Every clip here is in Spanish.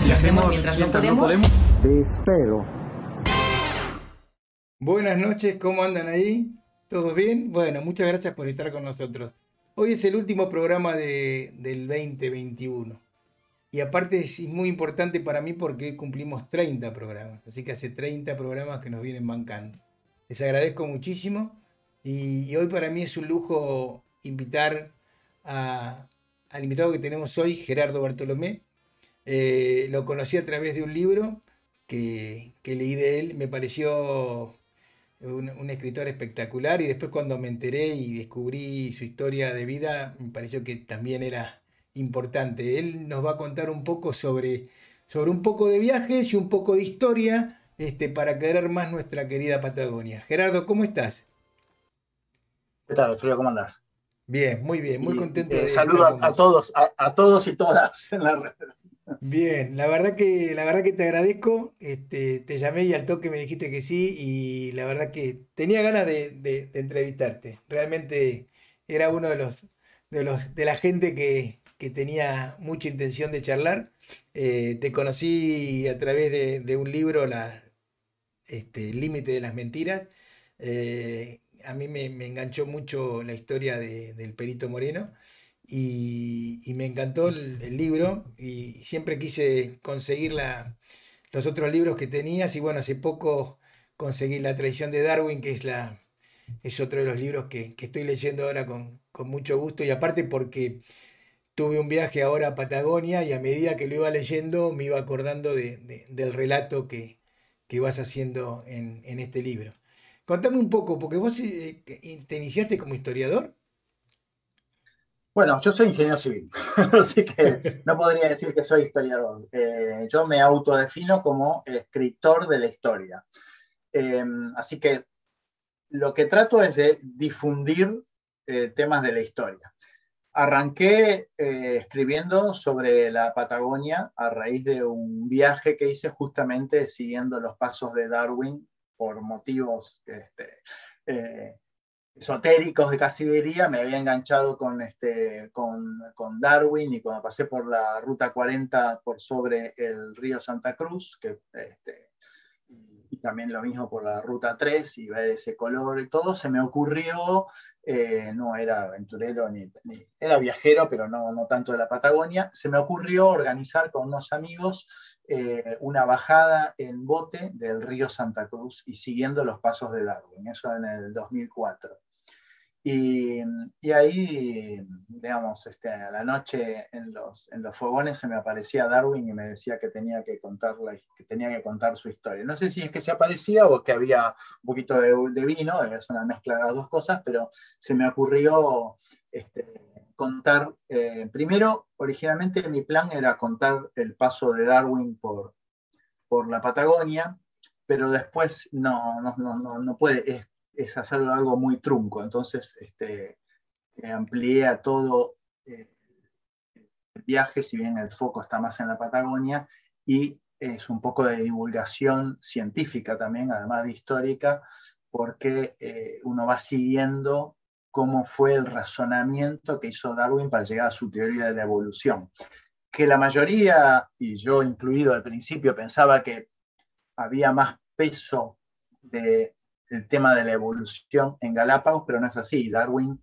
Viajemos mientras no podemos. Te espero. Buenas noches, ¿cómo andan ahí? ¿Todos bien? Bueno, muchas gracias por estar con nosotros. Hoy es el último programa del 2021. Y aparte es muy importante para mí porque cumplimos 30 programas. Así que hace 30 programas que nos vienen bancando. Les agradezco muchísimo. Y hoy para mí es un lujo invitar al invitado que tenemos hoy, Gerardo Bartolomé. Lo conocí a través de un libro que leí de él. Me pareció un escritor espectacular y después cuando me enteré y descubrí su historia de vida, me pareció que también era importante. Él nos va a contar un poco sobre un poco de viajes y un poco de historia, para querer más nuestra querida Patagonia. Gerardo, ¿cómo estás? ¿Qué tal, Alfredo? ¿Cómo andás? Bien, muy Y contento de estar saludo con a vos. todos, a todos y todas en la red. Bien, la verdad que te agradezco. Te llamé y al toque me dijiste que sí y la verdad que tenía ganas de entrevistarte. Realmente era uno de la gente que tenía mucha intención de charlar. Te conocí a través de un libro, El límite de las mentiras. A mí me enganchó mucho la historia del Perito Moreno y me encantó el libro y siempre quise conseguir los otros libros que tenías y bueno, hace poco conseguí La traición de Darwin, es otro de los libros que estoy leyendo ahora con mucho gusto y aparte porque tuve un viaje ahora a Patagonia y a medida que lo iba leyendo me iba acordando del relato que vas haciendo en este libro. Contame un poco, porque vos te iniciaste como historiador. Bueno, yo soy ingeniero civil, así que no podría decir que soy historiador. Yo me autodefino como escritor de la historia. Así que lo que trato es de difundir temas de la historia. Arranqué escribiendo sobre la Patagonia a raíz de un viaje que hice justamente siguiendo los pasos de Darwin por motivos eh, esotéricos de casi diría. Me había enganchado con Darwin y cuando pasé por la Ruta 40 por sobre el río Santa Cruz, y también lo mismo por la Ruta 3 y ver ese color y todo, se me ocurrió, no era aventurero ni era viajero, pero no tanto de la Patagonia, se me ocurrió organizar con unos amigos una bajada en bote del río Santa Cruz y siguiendo los pasos de Darwin, eso en el 2004. Y, y ahí, digamos, a la noche en los fogones se me aparecía Darwin y me decía que que tenía que contar su historia. No sé si es que se aparecía o que había un poquito de vino, es una mezcla de las dos cosas, pero se me ocurrió contar. Primero, originalmente mi plan era contar el paso de Darwin por la Patagonia, pero después no puede, es hacer algo muy trunco. Entonces amplié a todo el viaje, si bien el foco está más en la Patagonia, y es un poco de divulgación científica también, además de histórica, porque uno va siguiendo cómo fue el razonamiento que hizo Darwin para llegar a su teoría de la evolución. Que la mayoría, y yo incluido al principio, pensaba que había más peso del tema de la evolución en Galápagos, pero no es así. Darwin,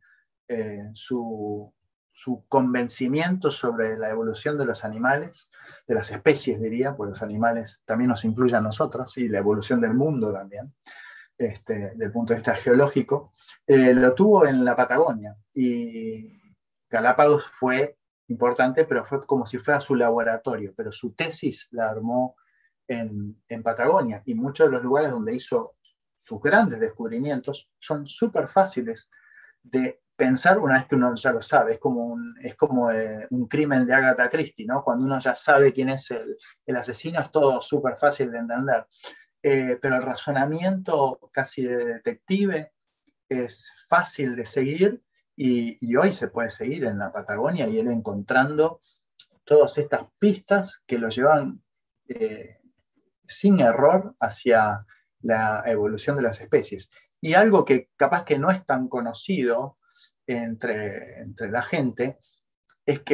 su convencimiento sobre la evolución de los animales, de las especies diría, porque los animales también nos incluyen a nosotros, y la evolución del mundo también, desde el punto de vista geológico, lo tuvo en la Patagonia. Y Galápagos fue importante, pero fue como si fuera su laboratorio, pero su tesis la armó en Patagonia, y muchos de los lugares donde hizo sus grandes descubrimientos son súper fáciles de pensar una vez que uno ya lo sabe. Es como un crimen de Agatha Christie, ¿no? Cuando uno ya sabe quién es el asesino, es todo súper fácil de entender. Pero el razonamiento casi de detective es fácil de seguir y hoy se puede seguir en la Patagonia y él encontrando todas estas pistas que lo llevan sin error hacia la evolución de las especies. Y algo que capaz que no es tan conocido entre la gente es que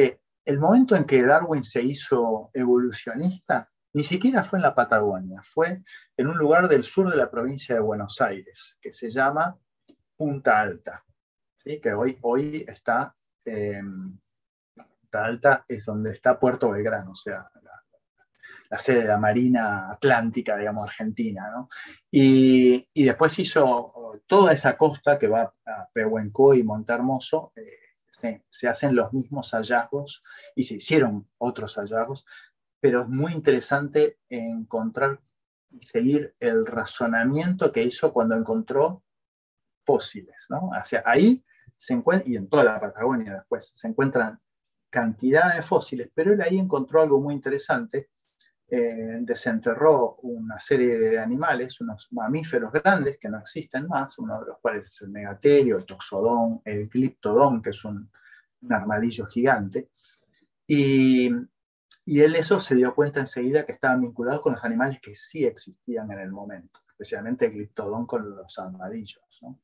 el momento en que Darwin se hizo evolucionista, ni siquiera fue en la Patagonia, fue en un lugar del sur de la provincia de Buenos Aires, que se llama Punta Alta, ¿sí? Que hoy está, Punta Alta es donde está Puerto Belgrano, o sea, la sede de la Marina Atlántica, digamos, argentina, ¿no? Y después hizo toda esa costa que va a Pehuencoy y Montehermoso, se hacen los mismos hallazgos y se hicieron otros hallazgos, pero es muy interesante encontrar y seguir el razonamiento que hizo cuando encontró fósiles, ¿no? O sea, ahí se encuentra, y en toda la Patagonia después, se encuentran cantidad de fósiles, pero él ahí encontró algo muy interesante. Desenterró una serie de animales, unos mamíferos grandes que no existen más, uno de los cuales es el megaterio, el toxodón, el gliptodón, que es un armadillo gigante, y él eso se dio cuenta enseguida que estaban vinculados con los animales que sí existían en el momento, especialmente el gliptodón con los armadillos, ¿no?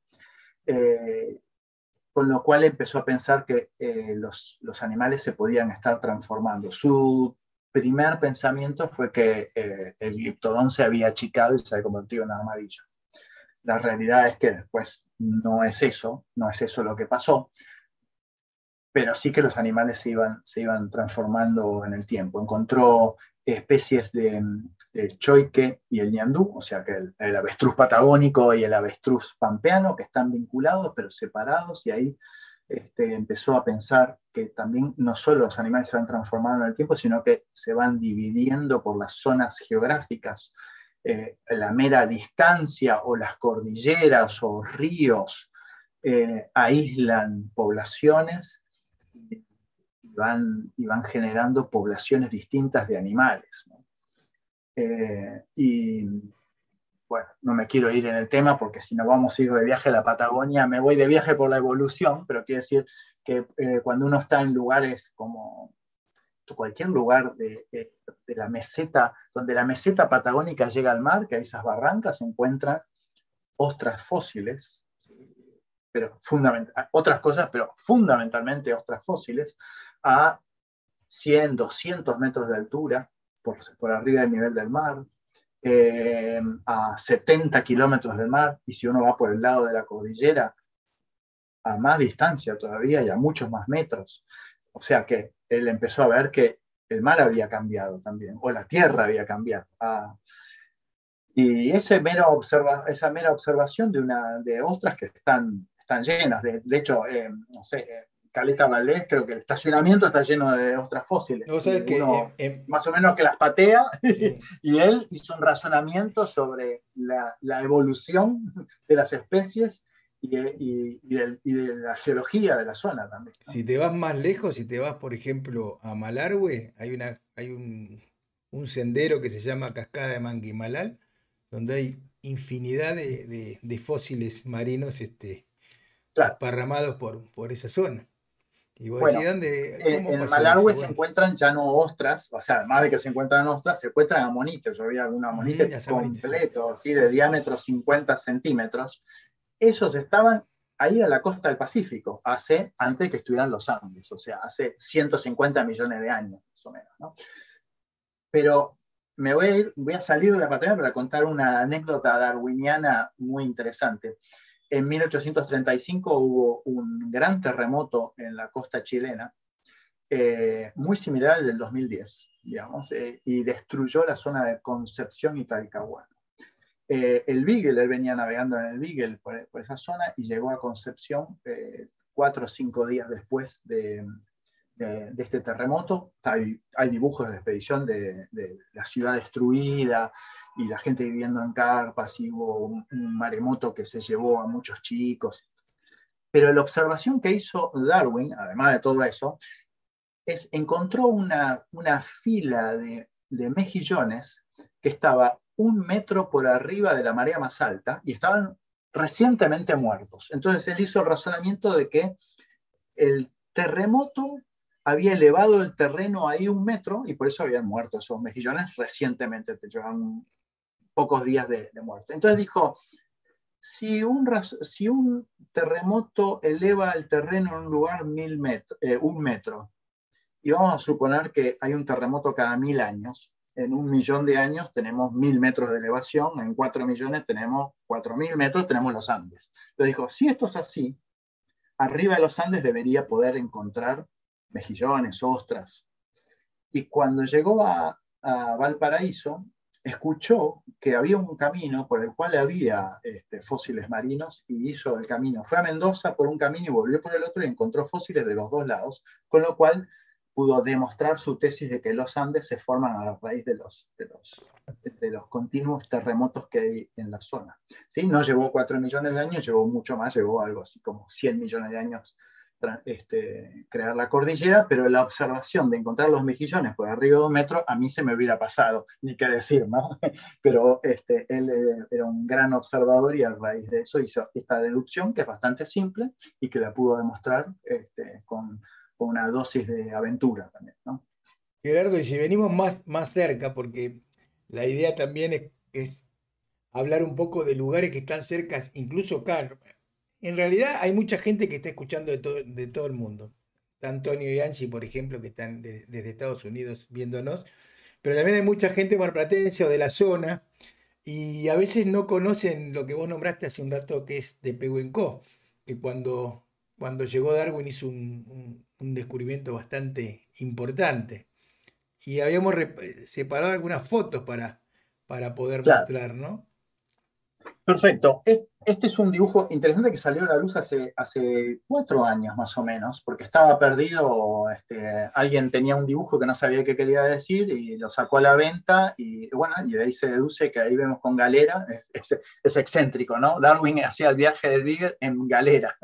Con lo cual empezó a pensar que los animales se podían estar transformando. Su primer pensamiento fue que el gliptodón se había achicado y se había convertido en armadillo. La realidad es que después no es eso lo que pasó, pero sí que los animales se iban transformando en el tiempo. Encontró especies de choique y el ñandú, o sea que el avestruz patagónico y el avestruz pampeano, que están vinculados pero separados, y ahí empezó a pensar que también no solo los animales se van transformando en el tiempo, sino que se van dividiendo por las zonas geográficas, la mera distancia o las cordilleras o ríos aíslan poblaciones y van generando poblaciones distintas de animales, ¿no? Y bueno, no me quiero ir en el tema porque si no vamos a ir de viaje a la Patagonia, me voy de viaje por la evolución, pero quiere decir que cuando uno está en lugares como cualquier lugar de la meseta, donde la meseta patagónica llega al mar, que hay esas barrancas, se encuentran ostras fósiles, pero otras cosas, pero fundamentalmente ostras fósiles, a 100, 200 metros de altura, por arriba del nivel del mar, a 70 kilómetros del mar, y si uno va por el lado de la cordillera, a más distancia todavía y a muchos más metros. O sea que él empezó a ver que el mar había cambiado también, o la tierra había cambiado. Y esa mera observación de ostras que están llenas, de hecho, no sé, Caleta Valdés, creo que el estacionamiento está lleno de ostras fósiles. No, sabes Uno que más o menos que las patea, sí. y él hizo un razonamiento sobre la evolución de las especies y de la geología de la zona también, ¿no? Si te vas más lejos, si te vas, por ejemplo, a Malargüe, hay un sendero que se llama Cascada de Manguimalal, donde hay infinidad de fósiles marinos Claro. esparramados por esa zona. Y vos decís, Bueno, ¿cómo en pasó eso? Malargüe se Bueno, encuentran ya no ostras, o sea, además de que se encuentran ostras, se encuentran amonites. Yo vi algún amonite las amanitas, sí. completo, así Sí, de sí, sí. diámetro 50 centímetros. Esos estaban ahí a la costa del Pacífico, antes que estuvieran los Andes, o sea, hace 150 millones de años, más o menos, ¿no? Pero voy a salir de la Patagonia para contar una anécdota darwiniana muy interesante. En 1835 hubo un gran terremoto en la costa chilena, muy similar al del 2010, digamos, y destruyó la zona de Concepción y Talcahuano. El Beagle, él venía navegando en el Beagle por esa zona y llegó a Concepción 4 o 5 días después de este terremoto. Hay dibujos de la expedición de la ciudad destruida y la gente viviendo en carpas, y hubo un maremoto que se llevó a muchos chicos. Pero la observación que hizo Darwin, además de todo eso, encontró una fila de mejillones que estaba 1 metro por arriba de la marea más alta y estaban recientemente muertos. Entonces él hizo el razonamiento de que el terremoto había elevado el terreno ahí 1 metro y por eso habían muerto esos mejillones recientemente, te llevan pocos días de muerte. Entonces dijo, si un terremoto eleva el terreno en un lugar 1 metro, y vamos a suponer que hay un terremoto cada 1000 años. En 1.000.000 de años tenemos 1000 metros de elevación, en 4 millones tenemos 4000 metros, tenemos los Andes. Entonces dijo, si esto es así, arriba de los Andes debería poder encontrar mejillones, ostras. Y cuando llegó a Valparaíso, escuchó que había un camino por el cual había fósiles marinos y hizo el camino. Fue a Mendoza por un camino y volvió por el otro y encontró fósiles de los dos lados, con lo cual pudo demostrar su tesis de que los Andes se forman a la raíz de los continuos terremotos que hay en la zona. ¿Sí? No llevó 4 millones de años, llevó mucho más, llevó algo así como 100 millones de años crear la cordillera, pero la observación de encontrar los mejillones por arriba de 1 metro, a mí se me hubiera pasado, ni qué decir, ¿no? Pero él era un gran observador y a raíz de eso hizo esta deducción que es bastante simple y que la pudo demostrar con una dosis de aventura también, ¿no? Gerardo, y si venimos más cerca, porque la idea también es hablar un poco de lugares que están cerca, incluso acá. En realidad hay mucha gente que está escuchando de todo el mundo. Está Antonio y Angie, por ejemplo, que están desde Estados Unidos viéndonos, pero también hay mucha gente marplatense o de la zona, y a veces no conocen lo que vos nombraste hace un rato, que es de Pehuenco, que cuando llegó Darwin hizo un descubrimiento bastante importante. Y habíamos separado algunas fotos para poder Claro. mostrar, ¿no? Perfecto. Este es un dibujo interesante que salió a la luz hace 4 años más o menos, porque estaba perdido. Alguien tenía un dibujo que no sabía qué quería decir y lo sacó a la venta y bueno, y de ahí se deduce que ahí vemos con galera. Es excéntrico, ¿no? Darwin hacía el viaje del Beagle en galera.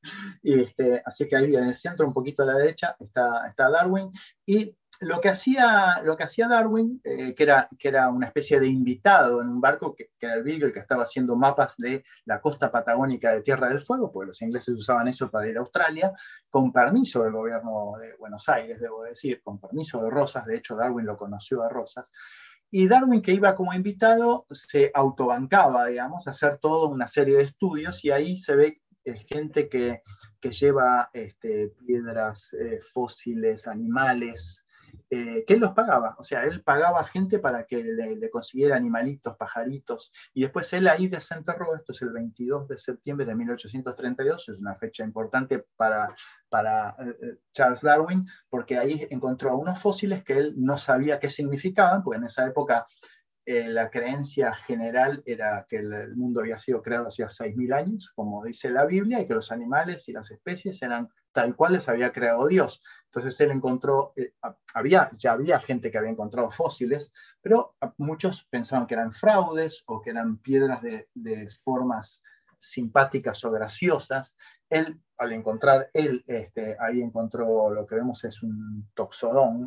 Y así que ahí en el centro, un poquito a la derecha, está Darwin. Y lo que hacía Darwin, que era una especie de invitado en un barco, que era el Beagle, que estaba haciendo mapas de la costa patagónica de Tierra del Fuego, porque los ingleses usaban eso para ir a Australia, con permiso del gobierno de Buenos Aires, debo decir, con permiso de Rosas. De hecho, Darwin lo conoció a Rosas. Y Darwin, que iba como invitado, se autobancaba, digamos, a hacer toda una serie de estudios, y ahí se ve gente que lleva piedras, fósiles, animales, que él los pagaba. O sea, él pagaba gente para que le consiguiera animalitos, pajaritos, y después él ahí desenterró. Esto es el 22 de septiembre de 1832, es una fecha importante para Charles Darwin, porque ahí encontró unos fósiles que él no sabía qué significaban, porque en esa época la creencia general era que el mundo había sido creado hacía 6.000 años, como dice la Biblia, y que los animales y las especies eran tal cual les había creado Dios. Entonces él encontró, ya había gente que había encontrado fósiles, pero muchos pensaban que eran fraudes o que eran piedras de formas simpáticas o graciosas. Él, al encontrar, ahí encontró lo que vemos es un toxodón,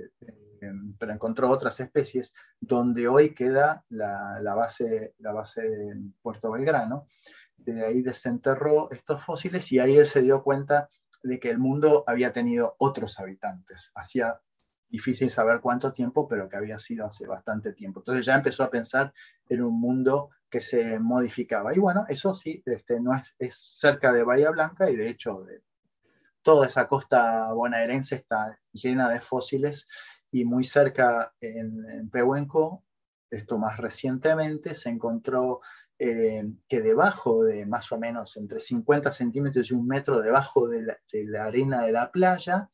pero encontró otras especies, donde hoy queda la base de Puerto Belgrano. De ahí desenterró estos fósiles y ahí él se dio cuenta de que el mundo había tenido otros habitantes. Hacía difícil saber cuánto tiempo, pero que había sido hace bastante tiempo. Entonces ya empezó a pensar en un mundo que se modificaba. Y bueno, eso sí, no es cerca de Bahía Blanca, y de hecho toda esa costa bonaerense está llena de fósiles, y muy cerca en Pehuenco, esto más recientemente, se encontró que debajo de más o menos entre 50 centímetros y 1 metro debajo de la arena de la playa,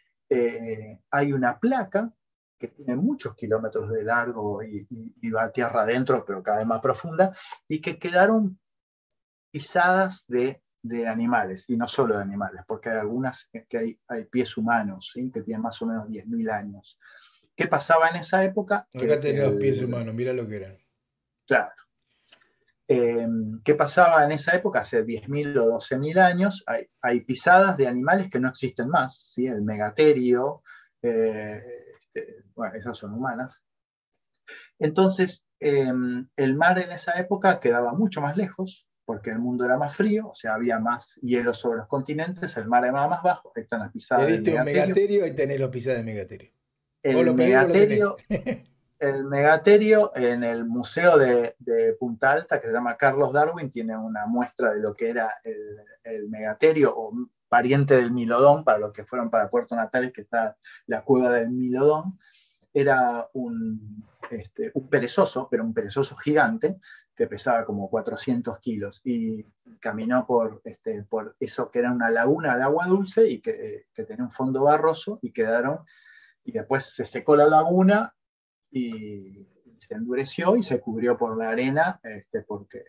hay una placa que tiene muchos kilómetros de largo y va a tierra adentro, pero cada vez más profunda, y que quedaron pisadas de animales, y no solo de animales, porque hay algunas que hay pies humanos, ¿sí? Que tienen más o menos 10.000 años. ¿Qué pasaba en esa época? Acá tenés los pies humanos, mirá lo que eran. Claro. ¿Qué pasaba en esa época? Hace 10.000 o 12.000 años, hay pisadas de animales que no existen más, ¿sí? El megaterio, bueno, esas son humanas. Entonces, el mar en esa época quedaba mucho más lejos, porque el mundo era más frío, o sea, había más hielo sobre los continentes, el mar era más bajo. Ahí están las pisadas del Pediste un megaterio. megaterio y tenés los pisadas de megaterio. Vos El lo pedís, vos lo tenés. megaterio, el megaterio en el Museo de Punta Alta, que se llama Carlos Darwin, tiene una muestra de lo que era el megaterio, o pariente del Milodón, para los que fueron para Puerto Natales, que está la cueva del Milodón. Era un perezoso, pero un perezoso gigante, que pesaba como 400 kilos, y caminó por eso que era una laguna de agua dulce y que tenía un fondo barroso, y después se secó la laguna y se endureció y se cubrió por la arena, porque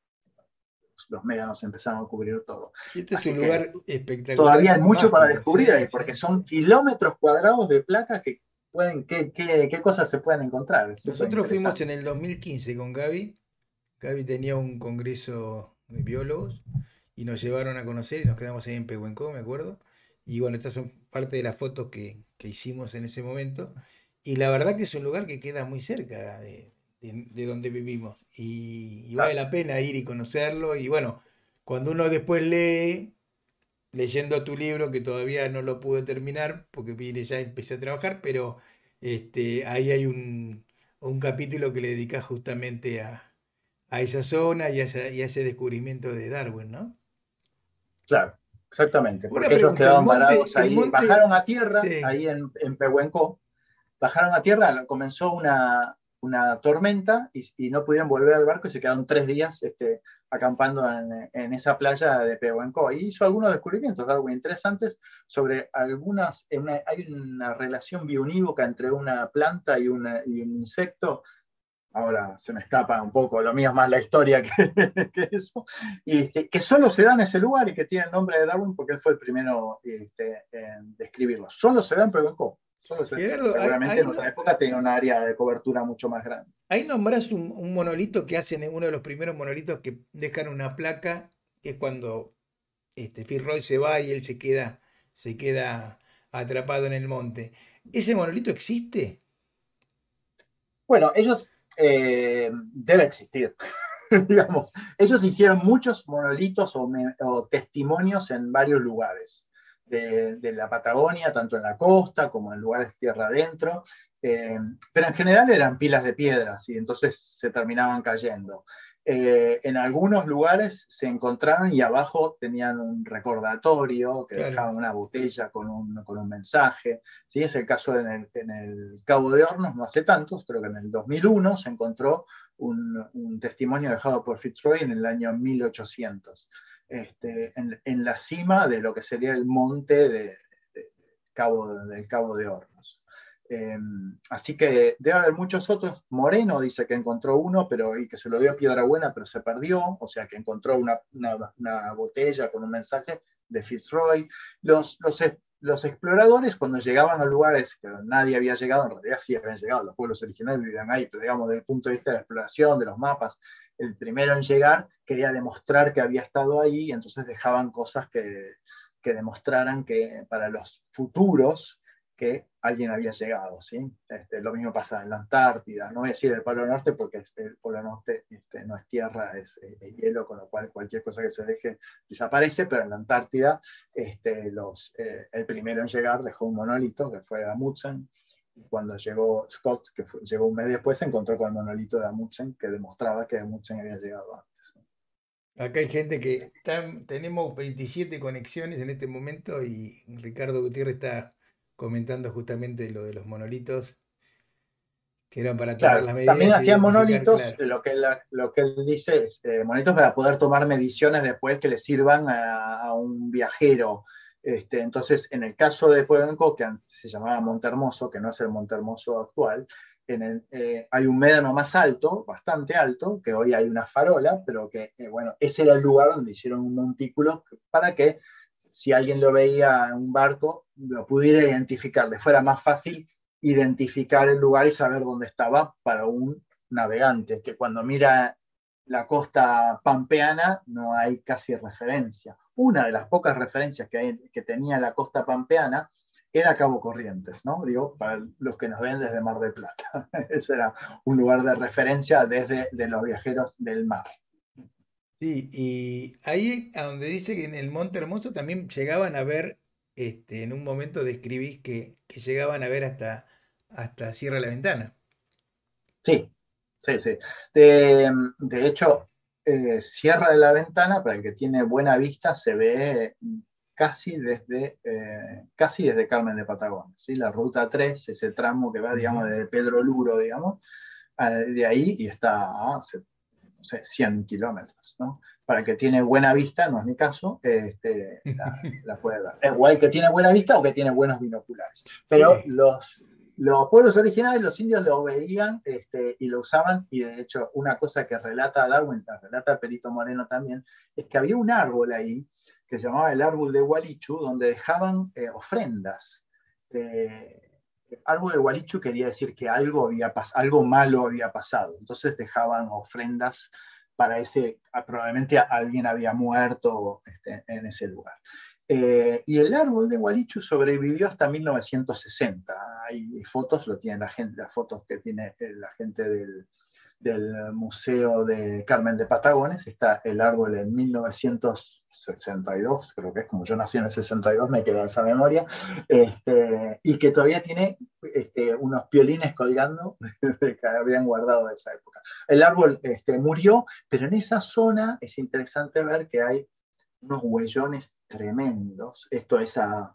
los médanos empezaron a cubrir todo. Este es Así un que lugar espectacular, todavía hay mucho para mágico, descubrir ahí, sí, porque sí. son kilómetros cuadrados de placas que qué cosas se pueden encontrar. Es súper Nosotros fuimos interesante. en el 2015 con Gaby. Gaby tenía un congreso de biólogos y nos llevaron a conocer y nos quedamos ahí en Pehuenco, me acuerdo. Y bueno, estas son parte de las fotos que hicimos en ese momento. Y la verdad que es un lugar que queda muy cerca de donde vivimos. Y vale Claro, la pena ir y conocerlo. Y bueno, cuando uno después lee, leyendo tu libro, que todavía no lo pude terminar porque vine ya empecé a trabajar, pero ahí hay un capítulo que le dedicas justamente a esa zona y a ese descubrimiento de Darwin, ¿no? claro, exactamente, Una porque ellos pregunta, quedaban varados el ahí, bajaron monte, a tierra, sí, ahí en Pehuenco, bajaron a tierra, comenzó una tormenta y no pudieron volver al barco y se quedaron 3 días acampando en esa playa de Pehuenco. Y hizo algunos descubrimientos algo interesantes sobre hay una relación biounívoca entre una planta y un insecto. Ahora se me escapa un poco, lo mío es más la historia que, que eso, que solo se da en ese lugar y que tiene el nombre de Darwin porque él fue el primero en describirlo. Solo se da en Pehuenco. Gerardo, Seguramente en otra época tenía un área de cobertura mucho más grande. ahí nombrás un monolito que hacen, uno de los primeros monolitos que dejan una placa, que es cuando Fitzroy se va y él se queda atrapado en el monte. ¿Ese monolito existe? Bueno, ellos debe existir, digamos. Ellos hicieron muchos monolitos o testimonios en varios lugares de la Patagonia, tanto en la costa como en lugares tierra adentro, pero en general eran pilas de piedras y entonces se terminaban cayendo. En algunos lugares se encontraron y abajo tenían un recordatorio que Claro. dejaban una botella con un mensaje. ¿Sí? Es el caso en el Cabo de Hornos, no hace tantos, creo que en el 2001 se encontró un testimonio dejado por Fitzroy en el año 1800, en la cima de lo que sería el monte del Cabo de Hornos. Eh, Así que debe haber muchos otros. Moreno dice que encontró uno, y que se lo dio a Piedrabuena, pero se perdió, o sea que encontró una botella con un mensaje de Fitzroy. Los exploradores, cuando llegaban a lugares que nadie había llegado, en realidad sí habían llegado, los pueblos originarios vivían ahí, pero digamos, desde el punto de vista de la exploración, de los mapas, el primero en llegar quería demostrar que había estado ahí, y entonces dejaban cosas que demostraran que para los futuros que alguien había llegado. ¿Sí? Lo mismo pasa en la Antártida, no voy a decir el Polo Norte porque el Polo Norte no es tierra, es hielo, con lo cual cualquier cosa que se deje desaparece, pero en la Antártida el primero en llegar dejó un monolito que fue Amundsen, y cuando llegó Scott, llegó un mes después, se encontró con el monolito de Amundsen que demostraba que Amundsen había llegado antes. Acá hay gente que tenemos 27 conexiones en este momento y Ricardo Gutiérrez está comentando justamente lo de los monolitos que eran para tomar Claro, las también medidas e hacían identificar, monolitos, claro. lo que él dice es monolitos para poder tomar mediciones después que le sirvan a un viajero. Entonces, en el caso de Podenco, que antes se llamaba Monte Hermoso, que no es el Monte Hermoso actual, hay un médano más alto, bastante alto, que hoy hay una farola, pero que, bueno, ese era el lugar donde hicieron un montículo para que si alguien lo veía en un barco, lo pudiera identificar, le fuera más fácil identificar el lugar y saber dónde estaba para un navegante, que cuando mira la costa pampeana no hay casi referencia. Una de las pocas referencias que tenía la costa pampeana era Cabo Corrientes, ¿no? Digo, para los que nos ven desde Mar del Plata. Ese era un lugar de referencia desde de los viajeros del mar. Sí, y ahí a donde dice que en el Monte Hermoso también llegaban a ver, en un momento describís que llegaban a ver hasta Sierra La Ventana. Sí, sí, sí. De hecho, Sierra de la Ventana, para el que tiene buena vista, se ve casi desde Carmen de Patagones, ¿sí? La ruta 3, ese tramo que va, digamos, Ujú. desde Pedro Luro, digamos, de ahí y está a, no sé, 100 kilómetros, ¿no? Para el que tiene buena vista, no es mi caso, la puede ver. Es igual que tiene buena vista o que tiene buenos binoculares. Pero Sí. los pueblos originales, los indios lo veían y lo usaban, y de hecho una cosa que relata Darwin, la relata Perito Moreno también, es que había un árbol ahí que se llamaba el árbol de Gualichu, donde dejaban ofrendas. Eh, Árbol de Gualichu quería decir que algo malo había pasado, entonces dejaban ofrendas para probablemente alguien había muerto en ese lugar. Y el árbol de Gualichu sobrevivió hasta 1960. Hay fotos, lo tiene la gente, las fotos que tiene la gente del Museo de Carmen de Patagones. Está el árbol en 1962, creo que es, como yo nací en el 62, me queda esa memoria, y que todavía tiene unos piolines colgando que habían guardado de esa época. El árbol murió, pero en esa zona es interesante ver que hay unos huellones tremendos. Esto es a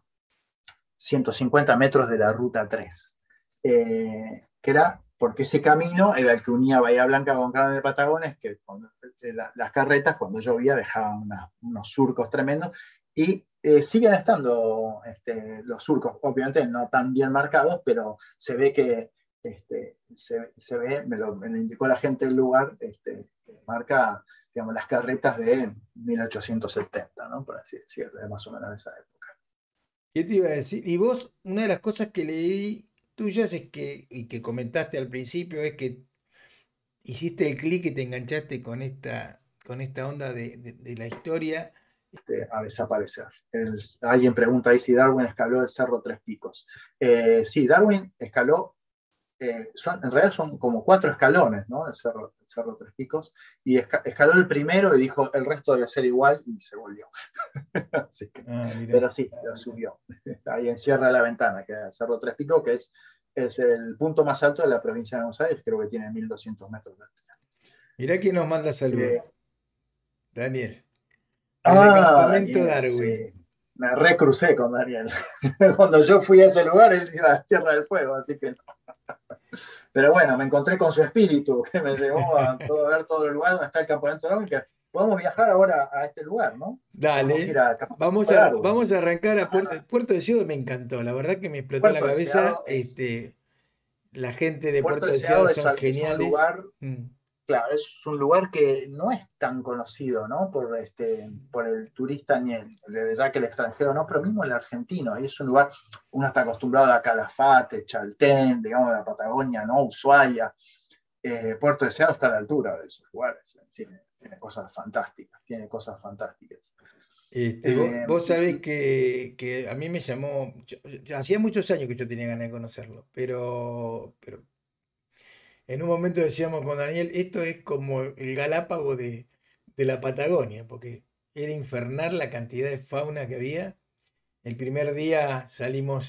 150 metros de la ruta 3. Que era porque ese camino era el que unía Bahía Blanca con Carmen de Patagones, que las carretas cuando llovía dejaban unos surcos tremendos, y siguen estando los surcos, obviamente no tan bien marcados, pero se ve que se ve, me lo indicó la gente del lugar, que marca, digamos, las carretas de 1870, ¿no? Por así decirlo, de más o menos de esa época. ¿Qué te iba a decir? Y vos, una de las cosas que leí tuyas es que, y que comentaste al principio, es que hiciste el clic y te enganchaste con esta onda de la historia. A desaparecer. Alguien pregunta ahí si Darwin escaló el Cerro Tres Picos. Sí, Darwin escaló, en realidad son como 4 escalones, ¿no? El Cerro Tres Picos, y escaló el primero y dijo el resto debe ser igual y se volvió. Así que, Ah, mira. pero sí, lo subió. Ahí en Sierra de la Ventana, que es el Cerro Tres Picos, que es el punto más alto de la provincia de Buenos Aires, creo que tiene 1200 metros de altura. Mirá quién nos manda saludos. Eh, Daniel, desde Campamento Daniel, sí. Darwin. Me recrucé con Daniel. Cuando yo fui a ese lugar, él iba a Tierra del Fuego, así que no. Pero bueno, me encontré con su espíritu, que me llevó a ver todo el lugar donde está el campamento Darwin, que podemos viajar ahora a este lugar, ¿no? Podemos ir Dale, a Campamento Darwin. vamos a arrancar a Puerto Deseado, me encantó. La verdad que me explotó la Puerto cabeza. Deseado es, La gente de Puerto Puerto Deseado Deseado son es un geniales. lugar. Claro, es un lugar que no es tan conocido, ¿no? Por el turista ni ya que el extranjero, ¿no? Pero mismo el argentino. Y es un lugar, uno está acostumbrado a Calafate, Chaltén, digamos, la Patagonia, ¿no? Ushuaia. Puerto Deseado está a la altura de esos lugares. Tiene cosas fantásticas, tiene cosas fantásticas. Vos sabés Y que a mí me llamó, ya hacía muchos años que yo tenía ganas de conocerlo, pero en un momento decíamos con Daniel, esto es como el Galápago de la Patagonia, porque era infernal la cantidad de fauna que había. El primer día salimos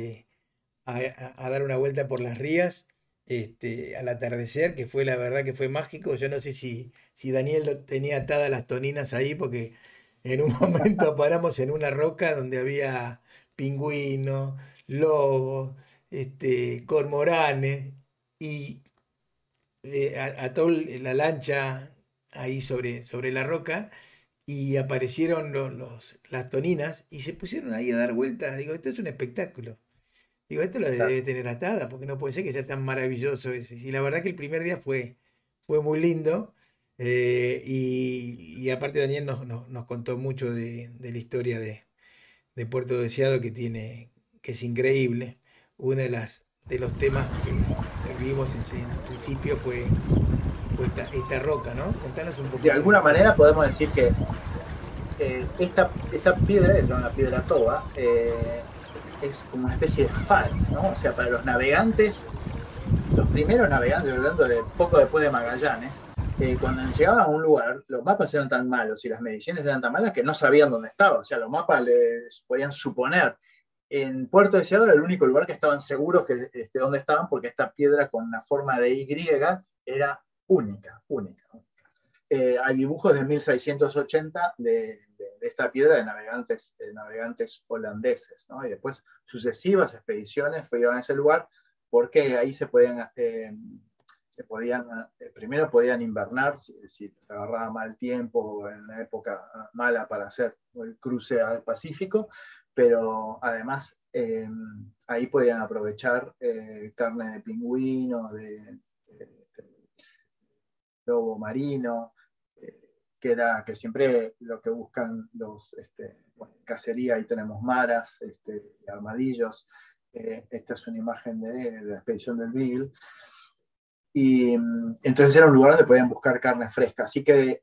a dar una vuelta por las rías al atardecer, que fue la verdad que fue mágico. Yo no sé si Daniel tenía atadas las toninas ahí, porque en un momento paramos en una roca donde había pingüinos, lobos, cormoranes, y ató la lancha ahí sobre la roca y aparecieron las toninas y se pusieron ahí a dar vueltas. Digo, esto es un espectáculo. Digo, esto lo claro, debe tener atada, porque no puede ser que sea tan maravilloso eso. Y la verdad que el primer día fue muy lindo. Y aparte Daniel nos contó mucho de la historia de Puerto Deseado que es increíble. Uno de los temas que vimos en el principio fue esta roca, ¿no? Contanos un de poquito. alguna manera podemos decir que esta piedra, es una piedra toba, es como una especie de faro, ¿no? O sea, para los navegantes, los primeros navegantes, hablando de poco después de Magallanes, cuando llegaban a un lugar, los mapas eran tan malos y las mediciones eran tan malas que no sabían dónde estaba. O sea, los mapas les podían suponer. En Puerto Deseado era el único lugar que estaban seguros que dónde estaban, porque esta piedra con una forma de Y era única, única. Hay dibujos de 1680 de esta piedra de navegantes holandeses, ¿no? Y después sucesivas expediciones fueron a ese lugar porque ahí primero podían invernar si se agarraba mal tiempo en la época mala para hacer el cruce al Pacífico, pero además ahí podían aprovechar carne de pingüino, de lobo marino, que siempre lo que buscan cacería, ahí tenemos maras, armadillos. Esta es una imagen de la expedición del Beagle. Y entonces era un lugar donde podían buscar carne fresca. Así que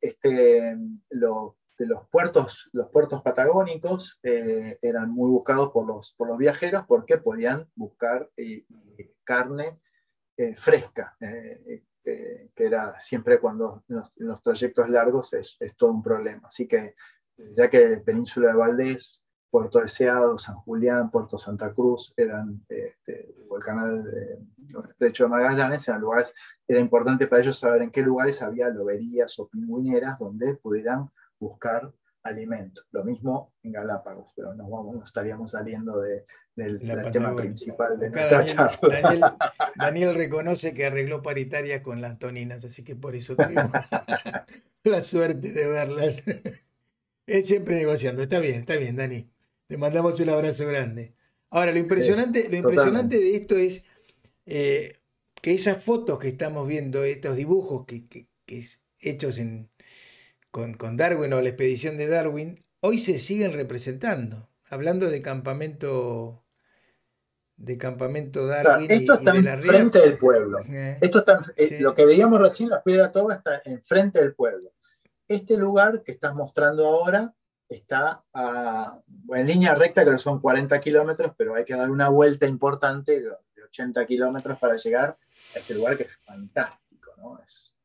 los puertos patagónicos eran muy buscados por los viajeros porque podían buscar carne fresca, que era siempre cuando en los trayectos largos es todo un problema. Así que ya que Península de Valdés, Puerto Deseado, San Julián, Puerto Santa Cruz, eran el canal el Estrecho de Magallanes, eran lugares, era importante para ellos saber en qué lugares había loberías o pingüineras donde pudieran buscar alimento. Lo mismo en Galápagos, pero no estaríamos saliendo del tema principal de nuestra charla. Daniel reconoce que arregló paritarias con las Antoninas, así que por eso tuvimos la suerte de verlas. Él siempre negociando. Está bien, Dani. Te mandamos un abrazo grande. Ahora, lo impresionante de esto es que esas fotos que estamos viendo, estos dibujos que hechos con Darwin o la expedición de Darwin, hoy se siguen representando. Hablando de campamento Darwin esto está de la enfrente del pueblo. Sí. Lo que veíamos recién, la Piedra Toba, está enfrente del pueblo. Este lugar que estás mostrando ahora está en línea recta, creo que son 40 kilómetros, pero hay que dar una vuelta importante de 80 kilómetros para llegar a este lugar que es fantástico, ¿no?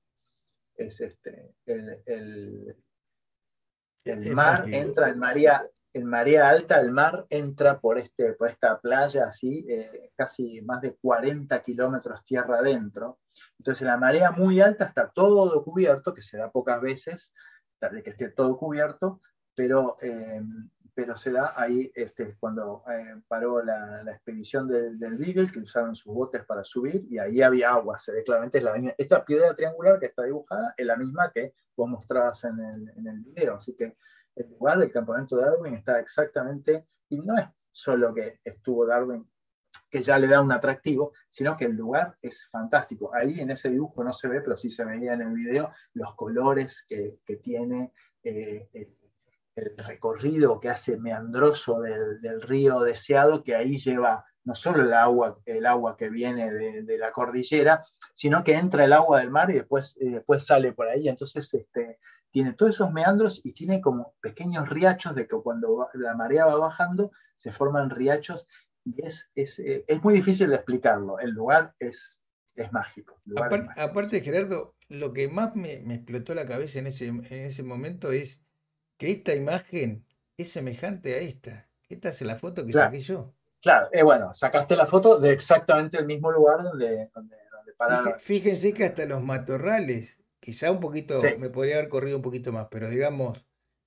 El mar entra en marea alta, el mar entra por esta playa así, casi más de 40 kilómetros tierra adentro. Entonces la marea muy alta está todo cubierto, que se da pocas veces, de que esté todo cubierto, pero se da ahí cuando paró la expedición del Beagle, que usaron sus botes para subir, y ahí había agua, se ve claramente, esta piedra triangular que está dibujada es la misma que vos mostrabas en el video, así que el lugar del campamento de Darwin está exactamente, y no es solo que estuvo Darwin, que ya le da un atractivo, sino que el lugar es fantástico. Ahí en ese dibujo no se ve, pero sí se veía en el video, los colores que tiene, el recorrido que hace meandroso del río Deseado, que ahí lleva no solo el agua que viene de la cordillera, sino que entra el agua del mar y después sale por ahí. Entonces tiene todos esos meandros y tiene como pequeños riachos de que cuando la marea va bajando se forman riachos, y es muy difícil de explicarlo. El lugar es mágico. Aparte, Gerardo, lo que más me explotó la cabeza en ese momento es que esta imagen es semejante a esta. Esta es la foto que saqué yo. Claro, bueno, sacaste la foto de exactamente el mismo lugar donde pararon. Fíjense que hasta los matorrales, quizá un poquito, sí, me podría haber corrido un poquito más, pero digamos,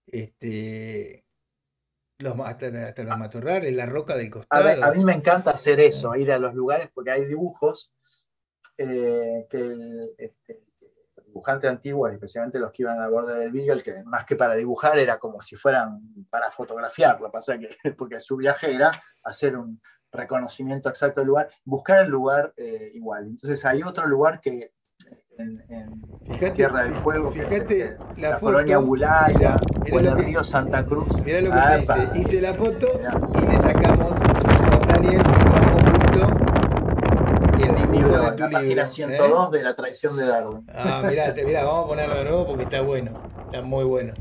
hasta los matorrales, la roca del costado. A mí me encanta hacer eso, ir a los lugares, porque hay dibujos que el dibujante antiguo, especialmente los que iban a borde del Beagle, que más que para dibujar era como si fueran para fotografiar. Lo que pasa es que porque su viaje era hacer un reconocimiento exacto del lugar, buscar el lugar igual. Entonces hay otro lugar que en Tierra del Fuego, fíjate, que es la foto, colonia Bulaya, o en el río Santa Cruz. Mirá lo que te dice. Hice la foto y le sacamos con Daniel, firmamos justo el dibujo de tu la página 102 de La traición de Darwin. Mirá, vamos a ponerlo de nuevo porque está bueno, está muy bueno.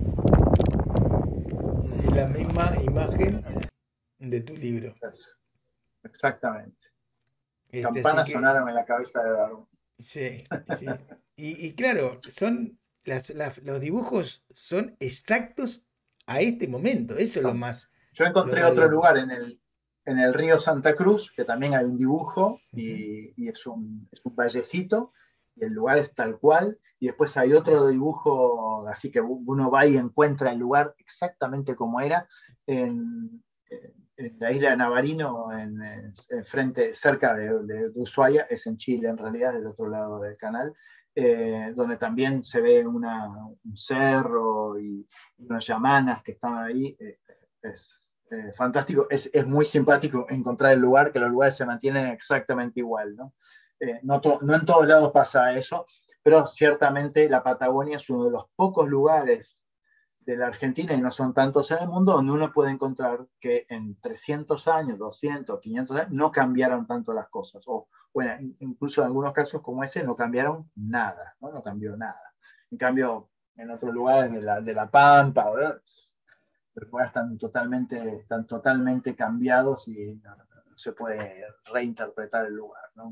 Es la misma imagen de tu libro. Eso. Exactamente. Campanas sonaron en la cabeza de Darwin. Sí. Y claro, los dibujos son exactos a este momento. Eso es lo más. Yo encontré otro lugar en en el río Santa Cruz, que también hay un dibujo y es un vallecito, y el lugar es tal cual, y después hay otro dibujo, así que uno va y encuentra el lugar exactamente como era, en la isla de Navarino, frente, cerca de Ushuaia, es en Chile en realidad, del otro lado del canal, donde también se ve un cerro y unas yamanas que están ahí. Es fantástico, es muy simpático encontrar el lugar, que los lugares se mantienen exactamente igual, ¿no? No en todos lados pasa eso, pero ciertamente la Patagonia es uno de los pocos lugares de la Argentina, y no son tantos en el mundo, donde uno puede encontrar que en 300 años, 200, 500 años, no cambiaron tanto las cosas. O, bueno, incluso en algunos casos como ese, no cambiaron nada, ¿no? No cambió nada. En cambio, en otros lugares de la Pampa, ¿verdad? Los lugares están totalmente cambiados y no se puede reinterpretar el lugar, ¿no?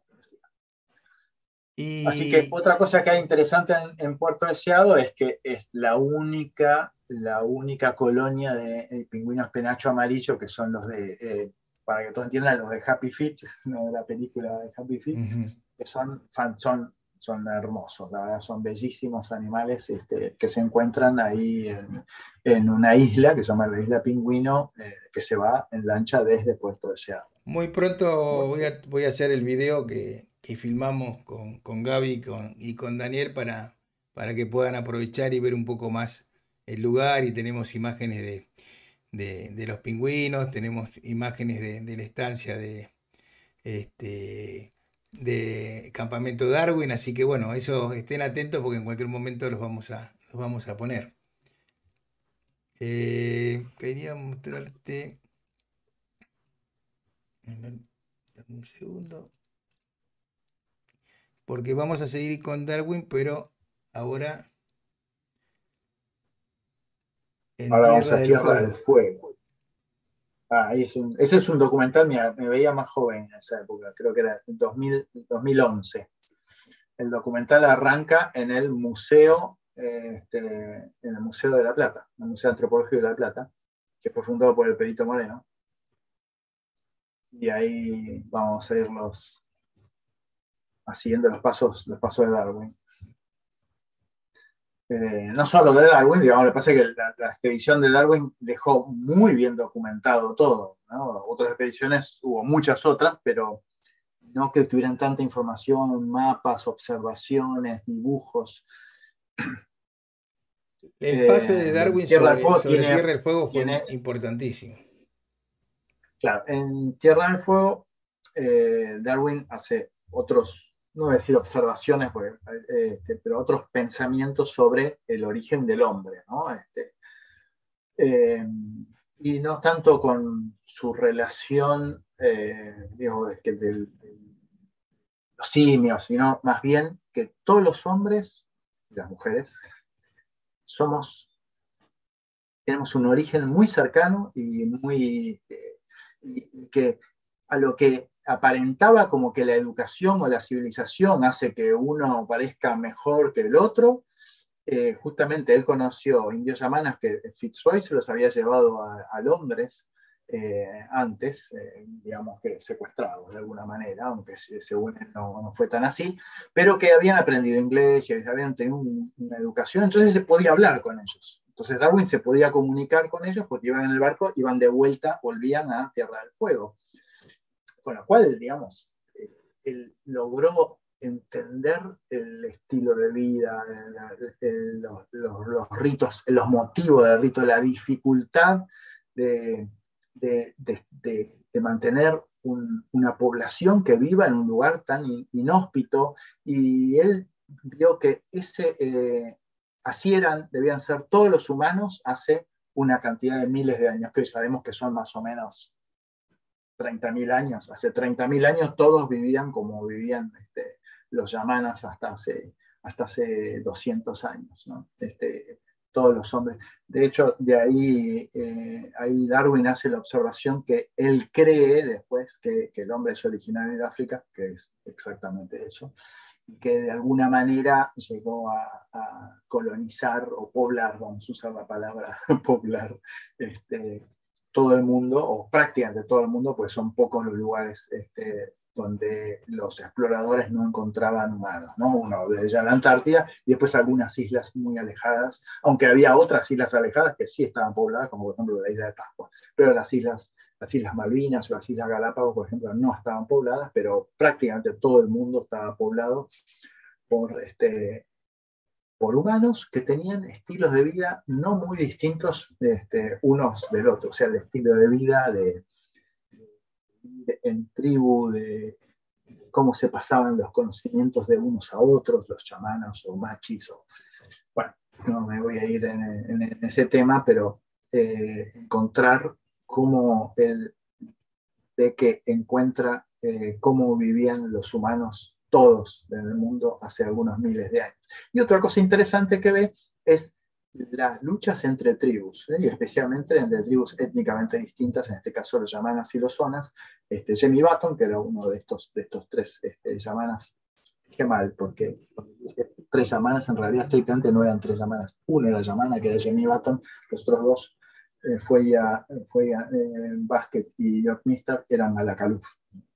Así que Y otra cosa que hay interesante en Puerto Deseado es que es la única colonia de pingüinos penacho amarillo, que son los para que todos entiendan, los de Happy Feet, ¿no? De la película de Happy Feet, ujú. que son hermosos, la verdad, son bellísimos animales, que se encuentran ahí en una isla que se llama la Isla Pingüino, que se va en lancha desde Puerto Deseado. Muy pronto Bueno, voy a hacer el video que filmamos con Gaby y con Daniel para que puedan aprovechar y ver un poco más el lugar. Y tenemos imágenes de los pingüinos, tenemos imágenes de la estancia de Campamento Darwin. Así que bueno, eso estén atentos porque en cualquier momento los vamos a poner. Quería mostrarte, dame un segundo. Porque vamos a seguir con Darwin, pero ahora en ahora vamos Tierra a del Tierra del Fuego. Fuego. Ese es un documental, me veía más joven en esa época, creo que era 2011. El documental arranca en el Museo de la Plata, el Museo Antropológico de La Plata, que fue fundado por el Perito Moreno, y ahí vamos a irlos siguiendo los pasos de Darwin. No solo de Darwin, digamos, lo que pasa es que la expedición de Darwin dejó muy bien documentado todo, ¿no? Otras expediciones, hubo muchas otras, pero no que tuvieran tanta información, mapas, observaciones, dibujos. El paso de Darwin Tierra del Fuego sobre Tierra del Fuego fue tiene, importantísimo. claro, en Tierra del Fuego, Darwin hace otros, no voy a decir observaciones, pero otros pensamientos sobre el origen del hombre, ¿no? Eh, y no tanto con su relación, digo, de los simios, sino más bien que todos los hombres y las mujeres somos, tenemos un origen muy cercano y y que a lo que aparentaba como que la educación o la civilización hace que uno parezca mejor que el otro. Justamente él conoció indios yamanas que Fitzroy se los había llevado a Londres antes, digamos que secuestrados de alguna manera, aunque según él no fue tan así, pero que habían aprendido inglés y habían tenido una educación, entonces se podía hablar con ellos. Entonces Darwin se podía comunicar con ellos porque iban en el barco, iban de vuelta, volvían a Tierra del Fuego. Con lo cual, digamos, él logró entender el estilo de vida, los ritos, los motivos del rito, la dificultad de, de mantener una población que viva en un lugar tan inhóspito, y él vio que así debían ser todos los humanos hace una cantidad de miles de años, que hoy sabemos que son más o menos 30.000 años. Hace 30.000 años todos vivían como vivían los yamanas hasta hace 200 años, ¿no? Todos los hombres. De hecho, de ahí Darwin hace la observación que él cree después que el hombre es originario de África, que es exactamente eso, y que de alguna manera llegó a colonizar o poblar, vamos a usar la palabra poblar, todo el mundo, o prácticamente todo el mundo, pues son pocos los lugares donde los exploradores no encontraban humanos, ¿no? Uno de ella la Antártida y después algunas islas muy alejadas, aunque había otras islas alejadas que sí estaban pobladas, como por ejemplo la isla de Pascua, pero las Islas Malvinas o las Islas Galápagos, por ejemplo, no estaban pobladas, pero prácticamente todo el mundo estaba poblado por humanos que tenían estilos de vida no muy distintos unos del otro, o sea, el estilo de vida en tribu, de cómo se pasaban los conocimientos de unos a otros, los chamanos o machis. Bueno, no me voy a ir en ese tema, pero encontrar cómo él ve que encuentra cómo vivían los humanos todos en el mundo hace algunos miles de años. Y otra cosa interesante que ve es las luchas entre tribus, y especialmente entre tribus étnicamente distintas, en este caso los yamanas y los zonas. Jemmy Button, que era uno de estos tres yamanas, qué mal, porque tres yamanas en realidad estrictamente no eran tres yamanas. Uno era yamana, que era Jemmy Button, los otros dos, Basket y York Mister, eran Alakaluf.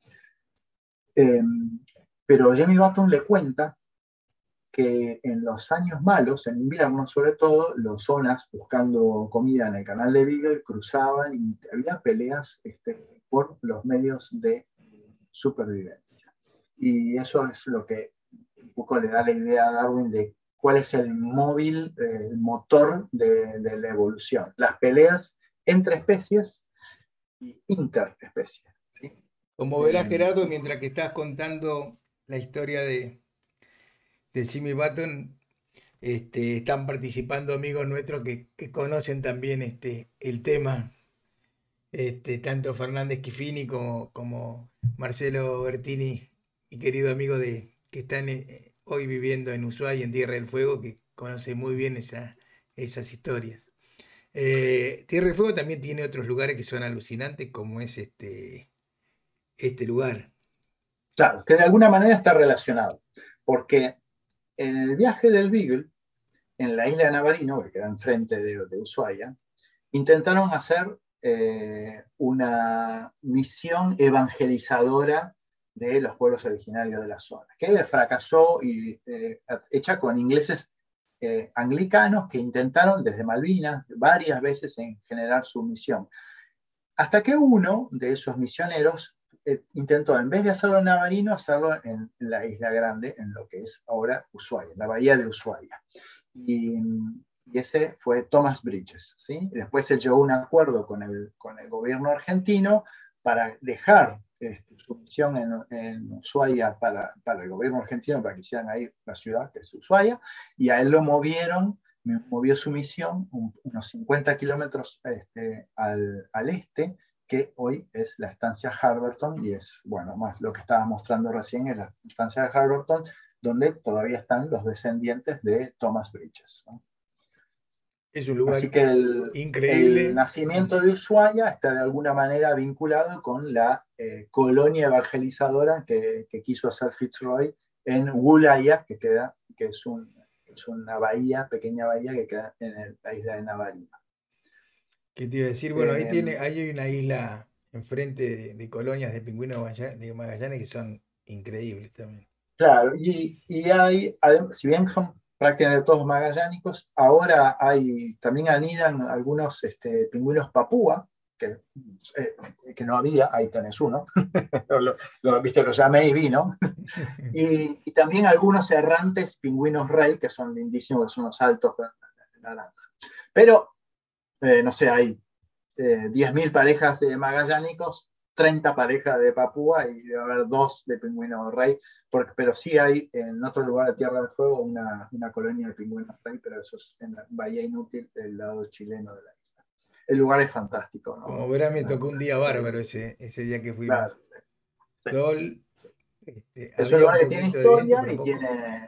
Pero Jemmy Button le cuenta que en los años malos, en invierno sobre todo, los zonas buscando comida en el canal de Beagle cruzaban y había peleas por los medios de supervivencia. Y eso es lo que un poco le da la idea a Darwin de cuál es el móvil, el motor de la evolución. Las peleas entre especies y interespecies. ¿Sí? Como verás, Gerardo, mientras que estás contando la historia de Jimmy Button, están participando amigos nuestros que conocen también el tema, tanto Fernández Schifini como Marcelo Bertini, mi querido amigo que están hoy viviendo en Ushuaia, en Tierra del Fuego, que conoce muy bien esas historias. Tierra del Fuego también tiene otros lugares que son alucinantes, como es este lugar. Claro, que de alguna manera está relacionado, porque en el viaje del Beagle, en la isla de Navarino, que queda enfrente de Ushuaia, intentaron hacer una misión evangelizadora de los pueblos originarios de la zona, que fracasó y hecha con ingleses anglicanos que intentaron desde Malvinas varias veces en generar su misión. Hasta que uno de esos misioneros intentó, en vez de hacerlo en Navarino, hacerlo en la Isla Grande, en lo que es ahora Ushuaia, en la bahía de Ushuaia. Y ese fue Thomas Bridges, ¿sí? Después se llegó a un acuerdo con el gobierno argentino para dejar su misión en Ushuaia para el gobierno argentino, para que hicieran ahí la ciudad, que es Ushuaia, y a él lo movió su misión unos 50 kilómetros al este, que hoy es la estancia Harberton, y es, bueno, más lo que estaba mostrando recién, es la estancia de Harberton, donde todavía están los descendientes de Thomas Bridges, ¿no? Es un lugar Así que el increíble. nacimiento de Ushuaia está de alguna manera vinculado con la colonia evangelizadora que quiso hacer Fitzroy en Woollahia, que es una bahía, pequeña bahía que queda en la isla de Navarino. ¿Qué te iba a decir? Bueno, ahí hay una isla enfrente de colonias de pingüinos de Magallanes que son increíbles también. Claro, y hay, si bien son prácticamente todos magallánicos, ahora también anidan algunos pingüinos papúa, que no había, ahí tenés uno, viste, lo llamé y vino, y también algunos errantes pingüinos rey, que son lindísimos, que son unos altos naranjas. Pero, no sé, hay 10.000 parejas de magallánicos, 30 parejas de papúa y debe haber 2 de pingüino rey, pero sí hay en otro lugar de Tierra del Fuego una colonia de pingüinos rey, pero eso es en la Bahía Inútil, del lado chileno de la isla. El lugar es fantástico, ¿no? Como verás, me tocó un día bárbaro ese día que fuimos. Claro, sí, Sol, es un había un lugar que tiene poquito de viento, historia pero y poco.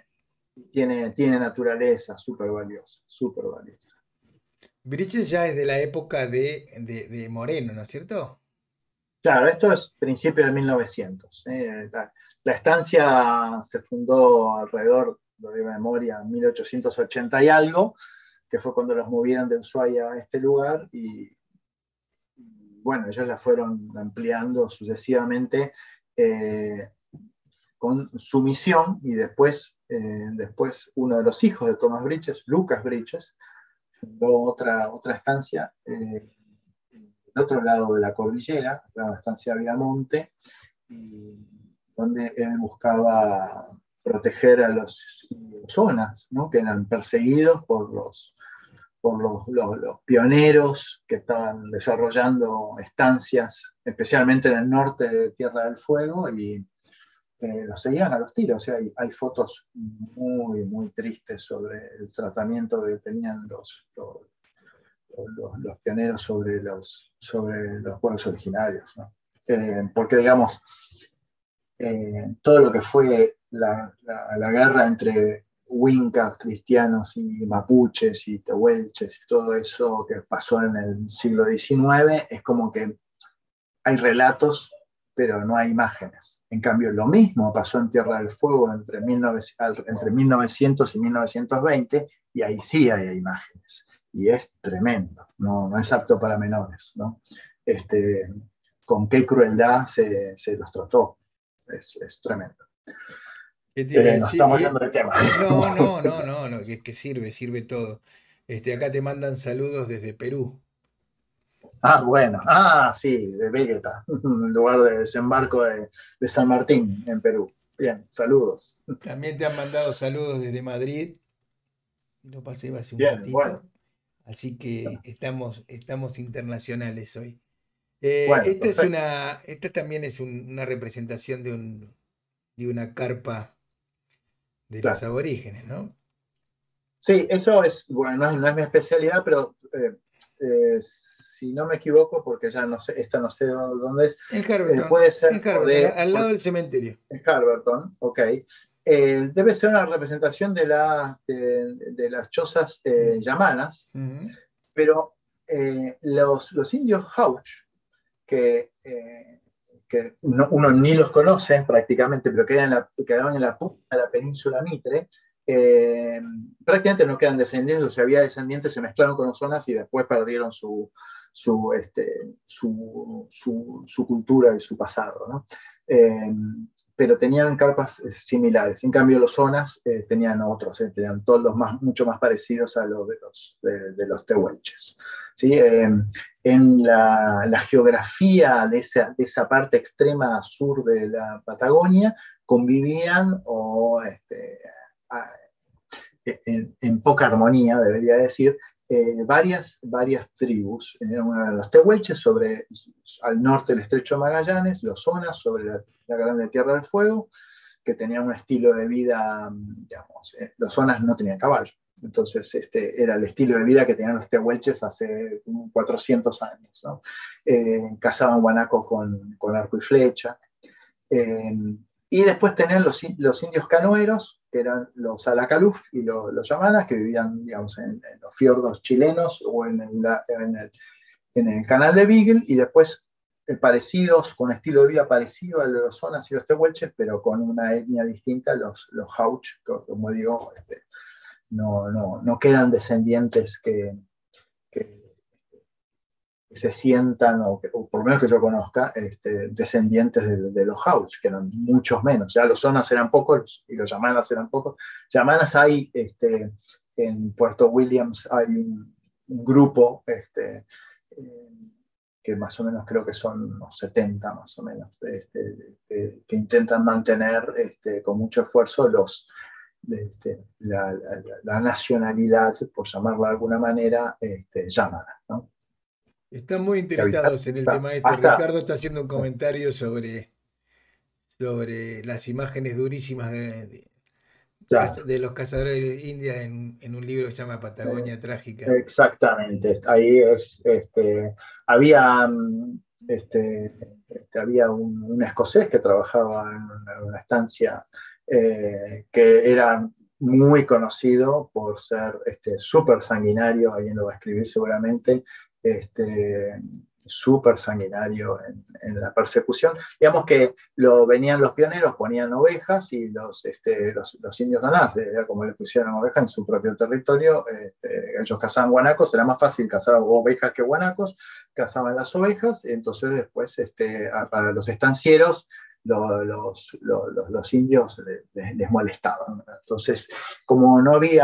tiene naturaleza súper valiosa, súper valiosa. Bridges ya es de la época de Moreno, ¿no es cierto? Claro, esto es principio de 1900. La estancia se fundó alrededor, de memoria, 1880 y algo, que fue cuando los movieron de Ushuaia a este lugar, y bueno, ellos la fueron ampliando sucesivamente con su misión, y después uno de los hijos de Thomas Bridges, Lucas Bridges, fundó otra estancia del otro lado de la cordillera, la estancia Viamonte, donde él buscaba proteger a los zonas, ¿no?, que eran perseguidos por los pioneros que estaban desarrollando estancias, especialmente en el norte de Tierra del Fuego, y los seguían a los tiros. O sea, hay fotos muy, muy tristes sobre el tratamiento que tenían los pioneros sobre los pueblos originarios, ¿no? Porque, digamos, todo lo que fue la guerra entre Wincas, cristianos, y mapuches y tehuelches, y todo eso que pasó en el siglo XIX, es como que hay relatos, pero no hay imágenes. En cambio, lo mismo pasó en Tierra del Fuego entre 1900 y 1920, y ahí sí hay imágenes. Y es tremendo, no es apto para menores, ¿no? Con qué crueldad se los trató. Es tremendo. Nos estamos yendo de tema. No, que sirve todo. Acá te mandan saludos desde Perú. Bueno. Sí, de Vegeta, en lugar de desembarco de San Martín, en Perú. Bien, saludos. También te han mandado saludos desde Madrid. Lo pasé hace un Bien, bueno. ratito. Así que estamos internacionales hoy. Bueno, perfecto. Esta también es una representación de una carpa de los Claro. aborígenes, ¿no? Sí, eso es, bueno, no es mi especialidad, pero si no me equivoco, porque ya no sé, esta no sé dónde es, puede ser Al lado del cementerio. en Harberton, ok. Debe ser una representación de las chozas yamanas, pero los indios Hauch, que uno ni los conoce prácticamente, pero quedaban en la punta de la península Mitre, prácticamente no quedan descendientes, o sea, había descendientes, se mezclaron con los zonas y después perdieron su cultura y su pasado, ¿no? Pero tenían carpas similares. En cambio, los zonas tenían otros, tenían todos mucho más parecidos a los de los tehuelches. ¿Sí? En la geografía de esa parte extrema sur de la Patagonia convivían en poca armonía, debería decir, varias tribus. Los tehuelches al norte del estrecho de Magallanes, los zonas sobre la grande Tierra del Fuego, que tenían un estilo de vida, digamos, los zonas no tenían caballo. Entonces, era el estilo de vida que tenían los tehuelches hace 400 años, ¿no? Cazaban guanacos con arco y flecha. Y después tenían los indios canoeros, que eran los Alacaluf y los Yamanas, que vivían, digamos, en los fiordos chilenos o en el canal de Beagle, y después parecidos, con estilo de vida parecido al de los zonas y los tehuelches, pero con una etnia distinta, los Hauch, como digo, no quedan descendientes que se sientan, o por lo menos que yo conozca, descendientes de los Hauch, que eran muchos menos. Ya los zonas eran pocos y los Yamanas eran pocos. Yamanas hay, en Puerto Williams hay un grupo que más o menos creo que son unos 70 más o menos, que intentan mantener con mucho esfuerzo la nacionalidad, por llamarla de alguna manera, yamana, ¿no? Están muy interesados en el tema este. Ricardo está haciendo un comentario sobre las imágenes durísimas de los cazadores de Indias en un libro que se llama Patagonia Trágica. Exactamente. Ahí había un escocés que trabajaba en una estancia que era muy conocido por ser súper sanguinario, alguien lo va a escribir seguramente, súper sanguinario en la persecución. Digamos que venían los pioneros, ponían ovejas y los indios nanás, como le pusieron ovejas en su propio territorio, ellos cazaban guanacos, era más fácil cazar ovejas que guanacos, cazaban las ovejas, entonces después para los estancieros los indios les molestaban. Entonces, como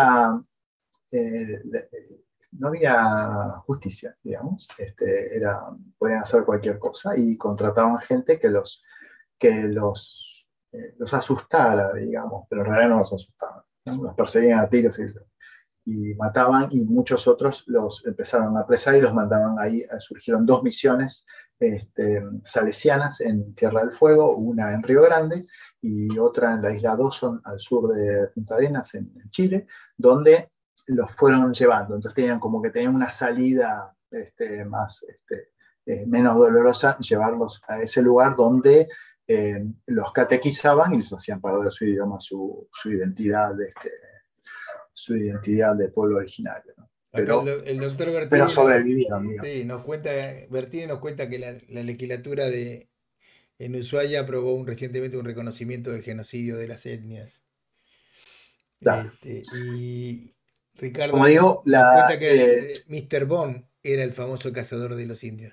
no había justicia, digamos, podían hacer cualquier cosa y contrataban gente que los asustara, digamos, pero en realidad no los asustaban, ¿no? Los perseguían a tiros y mataban, y muchos otros los empezaron a apresar y los mandaban ahí. Surgieron 2 misiones salesianas en Tierra del Fuego, una en Río Grande y otra en la isla Dawson, al sur de Punta Arenas, en Chile, donde los fueron llevando. Entonces tenían una salida menos dolorosa, llevarlos a ese lugar donde los catequizaban y les hacían perder su idioma, su identidad, su identidad de pueblo originario, ¿no? El doctor Bertini pero sobrevivieron, sí, Bertini nos cuenta que la legislatura en Ushuaia aprobó recientemente un reconocimiento del genocidio de las etnias. Claro. Y Ricardo como digo, nos cuenta que Mr. Bond era el famoso cazador de los indios.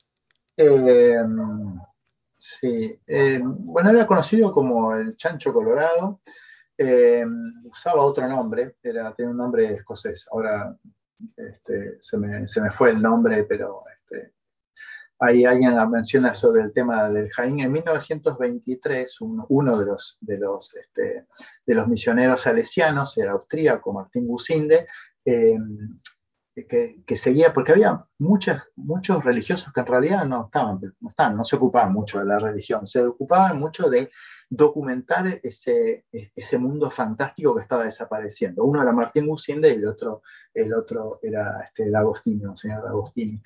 Sí, bueno, era conocido como el Chancho Colorado. Usaba otro nombre, tenía un nombre escocés. Ahora se me fue el nombre, pero ahí alguien menciona sobre el tema del Jaín. En 1923, uno de los misioneros salesianos, era austríaco, Martín Gusinde, que seguía, porque había muchos religiosos que en realidad no se ocupaban mucho de la religión, se ocupaban mucho de documentar ese mundo fantástico que estaba desapareciendo. Uno era Martín Gusinde y el otro era D'Agostino, el señor D'Agostini.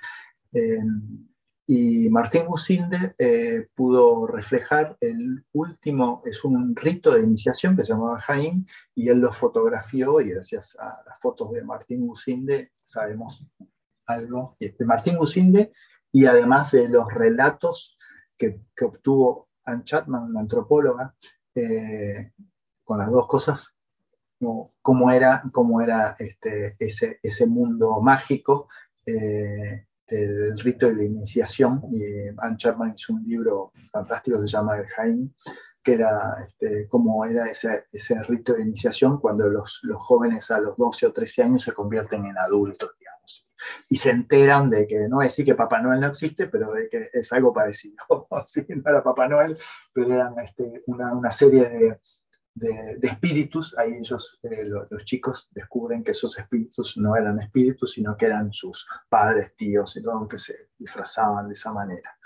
Y Martín Gusinde pudo reflejar es un rito de iniciación que se llamaba Jaín, y él lo fotografió, y gracias a las fotos de Martín Gusinde sabemos algo de Martín Gusinde, y además de los relatos que obtuvo Anne Chapman, una antropóloga, con las dos cosas, cómo era ese mundo mágico del rito de la iniciación. Anne Chapman hizo un libro fantástico que se llama El Jaín, que era cómo era ese rito de iniciación cuando los jóvenes a los 12 o 13 años se convierten en adultos, digamos, y se enteran de que, no voy a decir que Papá Noel no existe, pero de que es algo parecido. Sí, no era Papá Noel, pero eran una serie de espíritus. Ahí ellos, los chicos, descubren que esos espíritus no eran espíritus, sino que eran sus padres, tíos y todo, que se disfrazaban de esa manera.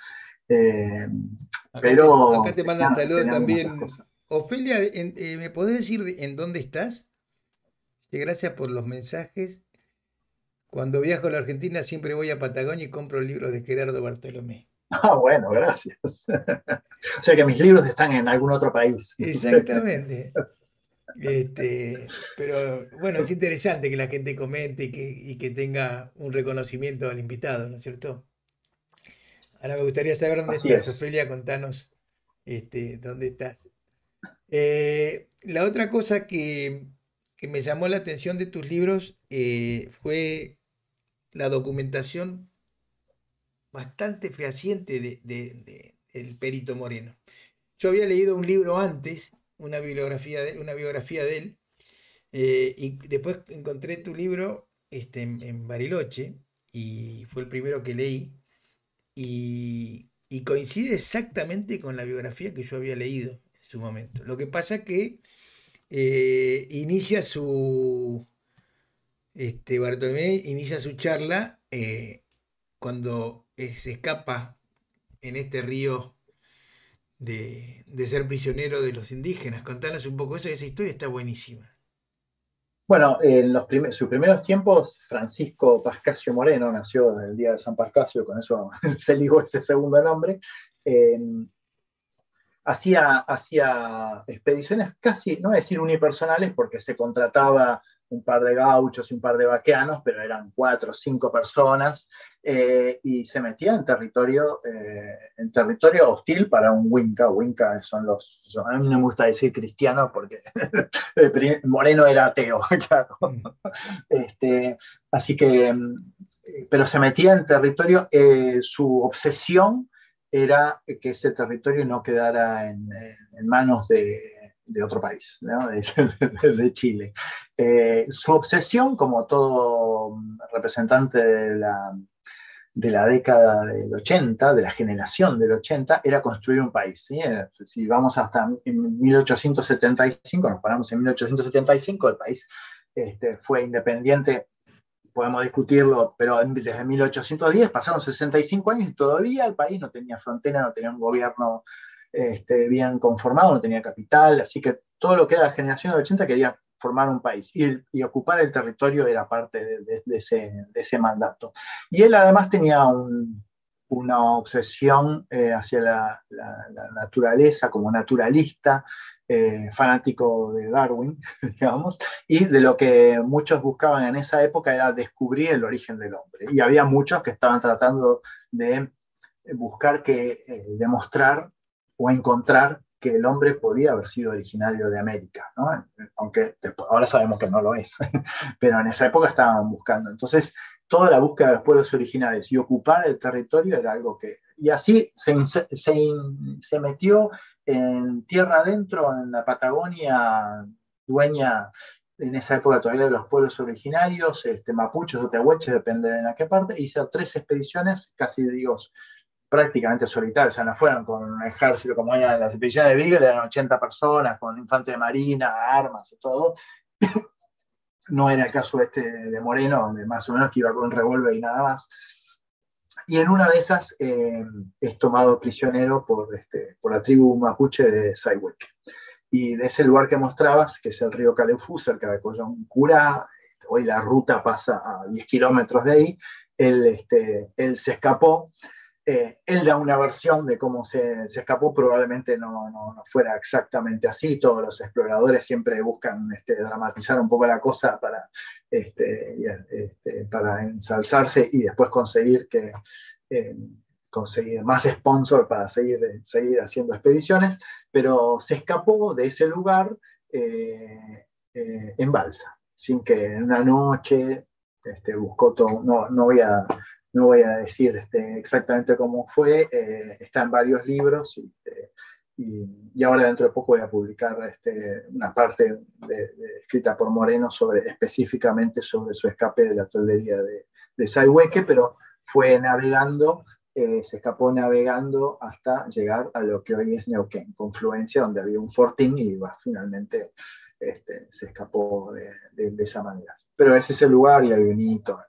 Acá te mandan saludos también. Ofelia, ¿me podés decir en dónde estás? Gracias por los mensajes. Cuando viajo a la Argentina siempre voy a Patagonia y compro libros de Gerardo Bartolomé. Bueno, gracias. O sea que mis libros están en algún otro país. Exactamente. Pero bueno, es interesante que la gente comente y que tenga un reconocimiento al invitado, ¿no es cierto? Ahora me gustaría saber dónde Así estás, es. Ofelia, contanos dónde estás. La otra cosa que me llamó la atención de tus libros fue la documentación bastante fehaciente del Perito Moreno. Yo había leído un libro antes, una biografía de él, y después encontré tu libro en Bariloche, y fue el primero que leí, y coincide exactamente con la biografía que yo había leído en su momento. Lo que pasa que Bartolomé inicia su charla cuando se escapa en este río de ser prisionero de los indígenas. Contanos un poco eso, esa historia está buenísima. Bueno, en sus primeros tiempos, Francisco Pascasio Moreno nació en el día de San Pascasio, con eso se ligó ese segundo nombre. hacía expediciones casi, no voy a decir unipersonales, porque se contrataba un par de gauchos y un par de vaqueanos, pero eran 4 o 5 personas, y se metía en territorio hostil para un Winca. Winca son a mí no me gusta decir cristiano porque Moreno era ateo, claro. Así que, pero se metía en territorio, su obsesión era que ese territorio no quedara en manos de otro país, ¿no? de Chile. Su obsesión, como todo representante de la década del 80, de la generación del 80, era construir un país. ¿Sí? Si vamos hasta 1875, nos paramos en 1875, el país fue independiente. Podemos discutirlo, pero desde 1810 pasaron 65 años y todavía el país no tenía frontera, no tenía un gobierno bien conformado, no tenía capital, así que todo lo que era la generación del 80 quería formar un país y ocupar el territorio era parte de ese mandato. Y él además tenía una obsesión hacia la naturaleza, como naturalista, fanático de Darwin, digamos, y de lo que muchos buscaban en esa época era descubrir el origen del hombre. Y había muchos que estaban tratando de buscar demostrar o encontrar que el hombre podía haber sido originario de América, ¿no? Aunque ahora sabemos que no lo es, pero en esa época estaban buscando. Entonces, toda la búsqueda de los pueblos originarios y ocupar el territorio era algo que... Y así se metió en tierra adentro, en la Patagonia, dueña en esa época todavía de los pueblos originarios, mapuches o tehuelches, depende de en qué parte. Hizo 3 expediciones, casi digo, prácticamente solitarios, o sea, no fueron con un ejército como eran las expediciones de Beagle, eran 80 personas con infante de marina, armas y todo. No era el caso de Moreno, donde más o menos que iba con un revólver y nada más. Y en una de esas es tomado prisionero por la tribu mapuche de Sayhueque. Y de ese lugar que mostrabas, que es el río Calefú, cerca de Coyoncurá, hoy la ruta pasa a 10 kilómetros de ahí, él se escapó. Él da una versión de cómo se escapó, probablemente no fuera exactamente así. Todos los exploradores siempre buscan dramatizar un poco la cosa para ensalzarse y después conseguir más sponsor para seguir haciendo expediciones, pero se escapó de ese lugar en balsa, sin que en una noche buscó todo. No voy a decir exactamente cómo fue, está en varios libros y ahora dentro de poco voy a publicar una parte escrita por Moreno específicamente sobre su escape de la toldería de Sayhueque, pero fue navegando, se escapó navegando hasta llegar a lo que hoy es Neuquén, Confluencia, donde había un fortín y finalmente se escapó de esa manera. Pero ese es el lugar y hay un hito.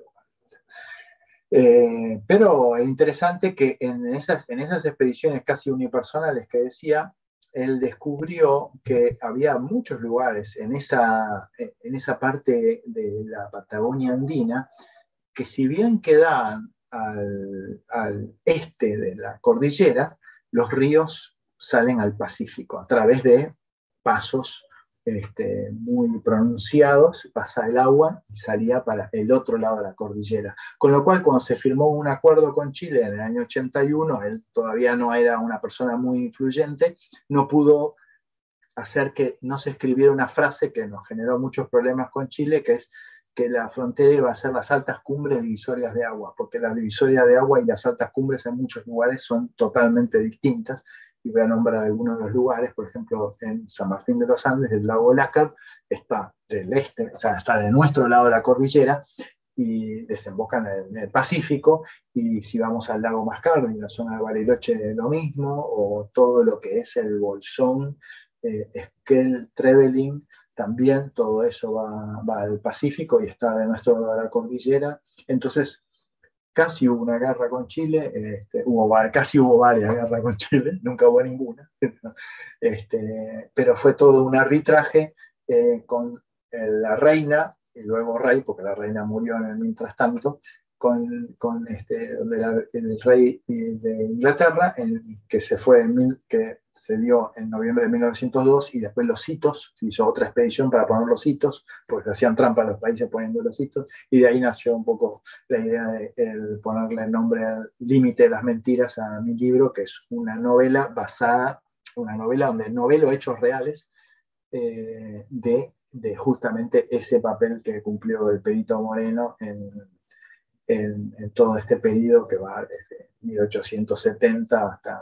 Pero es interesante que en esas expediciones casi unipersonales que decía, él descubrió que había muchos lugares en esa parte de la Patagonia andina que, si bien quedaban al este de la cordillera, los ríos salen al Pacífico a través de pasos muy pronunciados, pasa el agua y salía para el otro lado de la cordillera. Con lo cual, cuando se firmó un acuerdo con Chile en el año 81, él todavía no era una persona muy influyente, no pudo hacer que no se escribiera una frase que nos generó muchos problemas con Chile, que es que la frontera iba a ser las altas cumbres divisorias de agua, porque las divisorias de agua y las altas cumbres en muchos lugares son totalmente distintas. Y voy a nombrar algunos de los lugares. Por ejemplo, en San Martín de los Andes, el lago Lácar está del este, o sea, está de nuestro lado de la cordillera y desemboca en el Pacífico. Y si vamos al lago Mascardi, en la zona de Bariloche, lo mismo, o todo lo que es el Bolsón, Esquel, Trevelin, también todo eso va al Pacífico y está de nuestro lado de la cordillera. Entonces, casi hubo una guerra con Chile, casi hubo varias guerras con Chile, nunca hubo ninguna, pero fue todo un arbitraje con la reina, y luego rey, porque la reina murió en el mientras tanto, el rey de Inglaterra, que que se dio en noviembre de 1902, y después los hitos, se hizo otra expedición para poner los hitos, porque se hacían trampa los países poniendo los hitos, y de ahí nació un poco la idea de ponerle el nombre al Límite de las Mentiras a mi libro, que es una novela donde novelo hechos reales de justamente ese papel que cumplió el Perito Moreno en todo este periodo que va desde 1870 hasta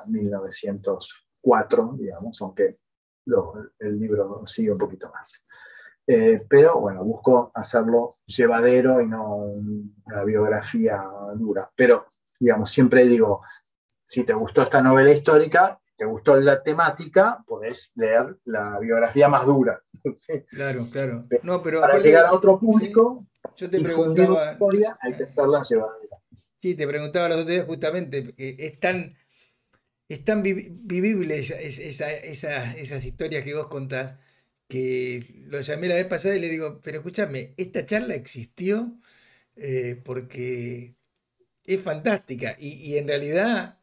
1904, digamos, aunque el libro sigue un poquito más. Pero bueno, busco hacerlo llevadero y no una biografía dura. Pero, digamos, siempre digo, si te gustó esta novela histórica, te gustó la temática, podés leer la biografía más dura. ¿Sí? Claro, claro. No, pero Para aparte, llegar a otro sí, público, yo te difundir la preguntaba, historia, hay que hacerla llevadera. sí, te preguntaba los otros días justamente, que es tan vivible esas historias que vos contás, que lo llamé la vez pasada y le digo, pero escúchame, esta charla existió porque es fantástica y en realidad,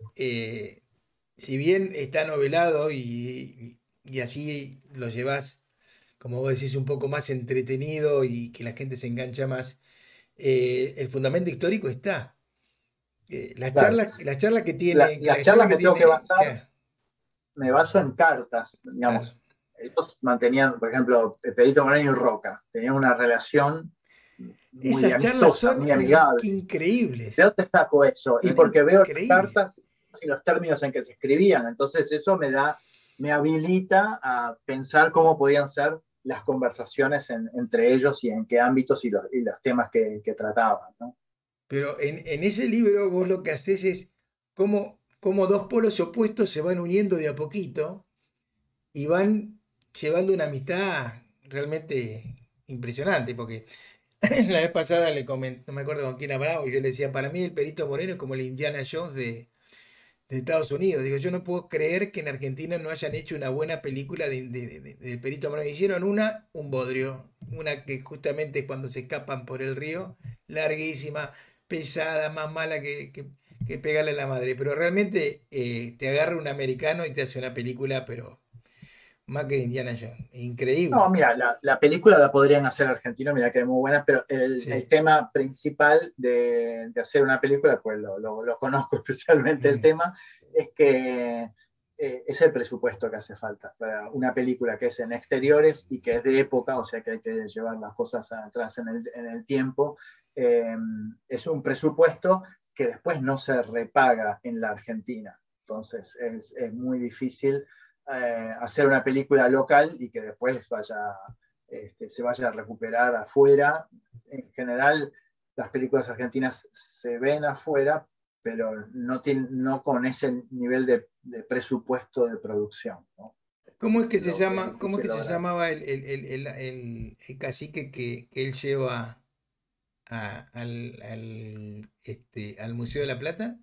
si bien está novelado y así lo llevas, como vos decís, un poco más entretenido y que la gente se engancha más, el fundamento histórico está. Claro. La charla que tiene, que la Las historia charlas que me tengo que tiene, basar, me baso en cartas, claro. digamos. Ellos mantenían, por ejemplo, Perito Moreno y Roca, tenían una relación muy Esas charlas amistosa, son muy amigable. ¿De increíbles, dónde saco eso? Y son porque veo las increíbles. cartas y los términos en que se escribían. Entonces eso me habilita a pensar cómo podían ser las conversaciones entre ellos y en qué ámbitos y los temas que trataban, ¿no? Pero en ese libro vos lo que haces es cómo dos polos opuestos se van uniendo de a poquito y van llevando una amistad realmente impresionante, porque la vez pasada le comenté, no me acuerdo con quién hablaba, y yo le decía, para mí el Perito Moreno es como el Indiana Jones de Estados Unidos. Digo, yo no puedo creer que en Argentina no hayan hecho una buena película del Perito Moreno. Hicieron un bodrio, una que justamente es cuando se escapan por el río, larguísima, pesada, más mala que pegarle a la madre. Pero realmente te agarra un americano y te hace una película, pero más que Indiana Jones. No, Increíble. mira, la película la podrían hacer argentinos, mira que es muy buena, pero el Sí. tema principal de hacer una película, pues lo conozco especialmente el Mm. tema, es que es el presupuesto que hace falta para una película que es en exteriores y que es de época, o sea que hay que llevar las cosas atrás en el tiempo. eh, es un presupuesto que después no se repaga en la Argentina. Entonces es muy difícil hacer una película local y que después se vaya a recuperar afuera. En general, las películas argentinas se ven afuera, pero no con ese nivel de presupuesto de producción, ¿no? ¿Cómo es que se Es llama, cómo es difícil que se lograr. llamaba el cacique que él lleva al Museo de la Plata?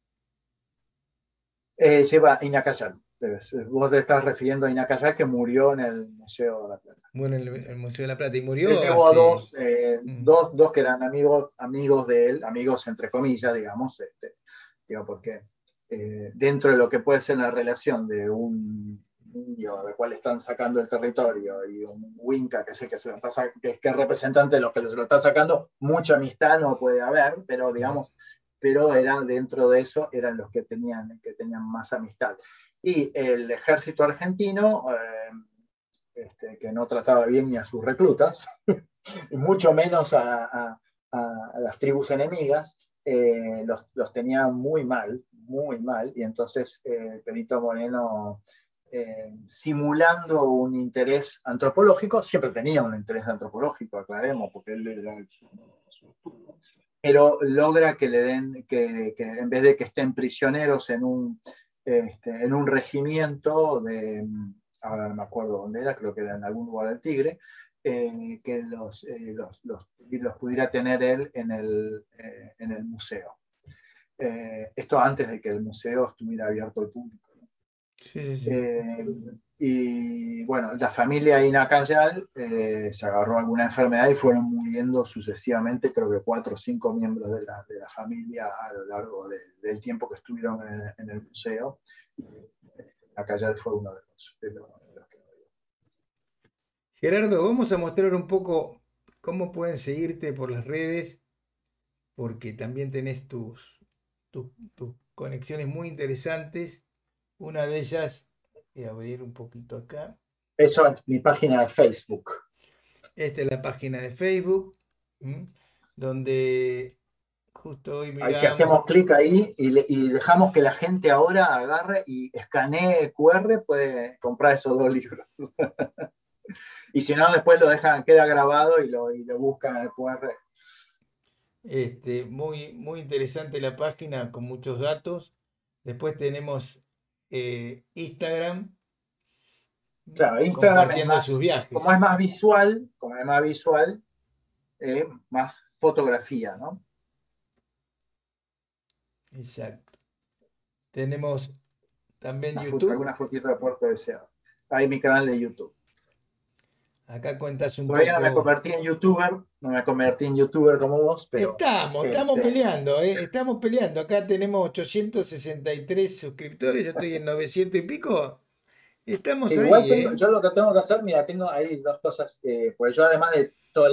Lleva Inacayal. Vos te estás refiriendo a Inacayal que murió en el Museo de la Plata. Bueno, Sí. el Museo de la Plata. Y Él murió llevó a hace... mm, dos que eran amigos de él, amigos entre comillas, digamos, digo, porque dentro de lo que puede ser la relación de un indio del cual están sacando el territorio y un Winca que es el que, que es representante de los que se lo está sacando, mucha amistad no puede haber, pero mm. digamos, pero era dentro de eso, eran los que tenían más amistad. Y el ejército argentino, que no trataba bien ni a sus reclutas, y mucho menos a las tribus enemigas, los tenía muy mal, y entonces Perito Moreno, simulando un interés antropológico, siempre tenía un interés antropológico, aclaremos, porque él era pero logra que le den, que en vez de que estén prisioneros en un regimiento ahora no me acuerdo dónde era, creo que era en algún lugar del Tigre, que los pudiera tener él en el museo. Esto antes de que el museo estuviera abierto al público. Sí, sí, sí. Eh, Y bueno, la familia Inacayal se agarró alguna enfermedad y fueron muriendo sucesivamente, creo que 4 o 5 miembros de la familia a lo largo del tiempo que estuvieron en el museo. Inacayal fue uno de los que murió. Gerardo, vamos a mostrar un poco cómo pueden seguirte por las redes, porque también tenés tus conexiones muy interesantes. Una de ellas, voy a abrir un poquito acá. Eso es mi página de Facebook. Esta es la página de Facebook, ¿m? Donde justo hoy Ahí si miramos. hacemos clic ahí y dejamos que la gente ahora agarre y escanee QR, puede comprar esos 2 libros. Y si no, después lo dejan, queda grabado y lo buscan en el QR. Muy, muy interesante la página con muchos datos. Después tenemos Instagram Claro, Instagram es compartiendo sus más, viajes. como es más visual, más fotografía, ¿no? Exacto. Tenemos también YouTube. Alguna fotito de Puerto Deseado. Ahí mi canal de YouTube. Acá cuentas un Todavía no me poco. convertí en youtuber, no me convertí en youtuber como vos, pero Estamos este, peleando, ¿eh? Estamos peleando. Acá tenemos 863 suscriptores, yo estoy en 900 y pico. sí, Estamos igual ahí, ¿eh? yo lo que tengo que hacer, mira, tengo ahí 2 cosas, porque yo además de toda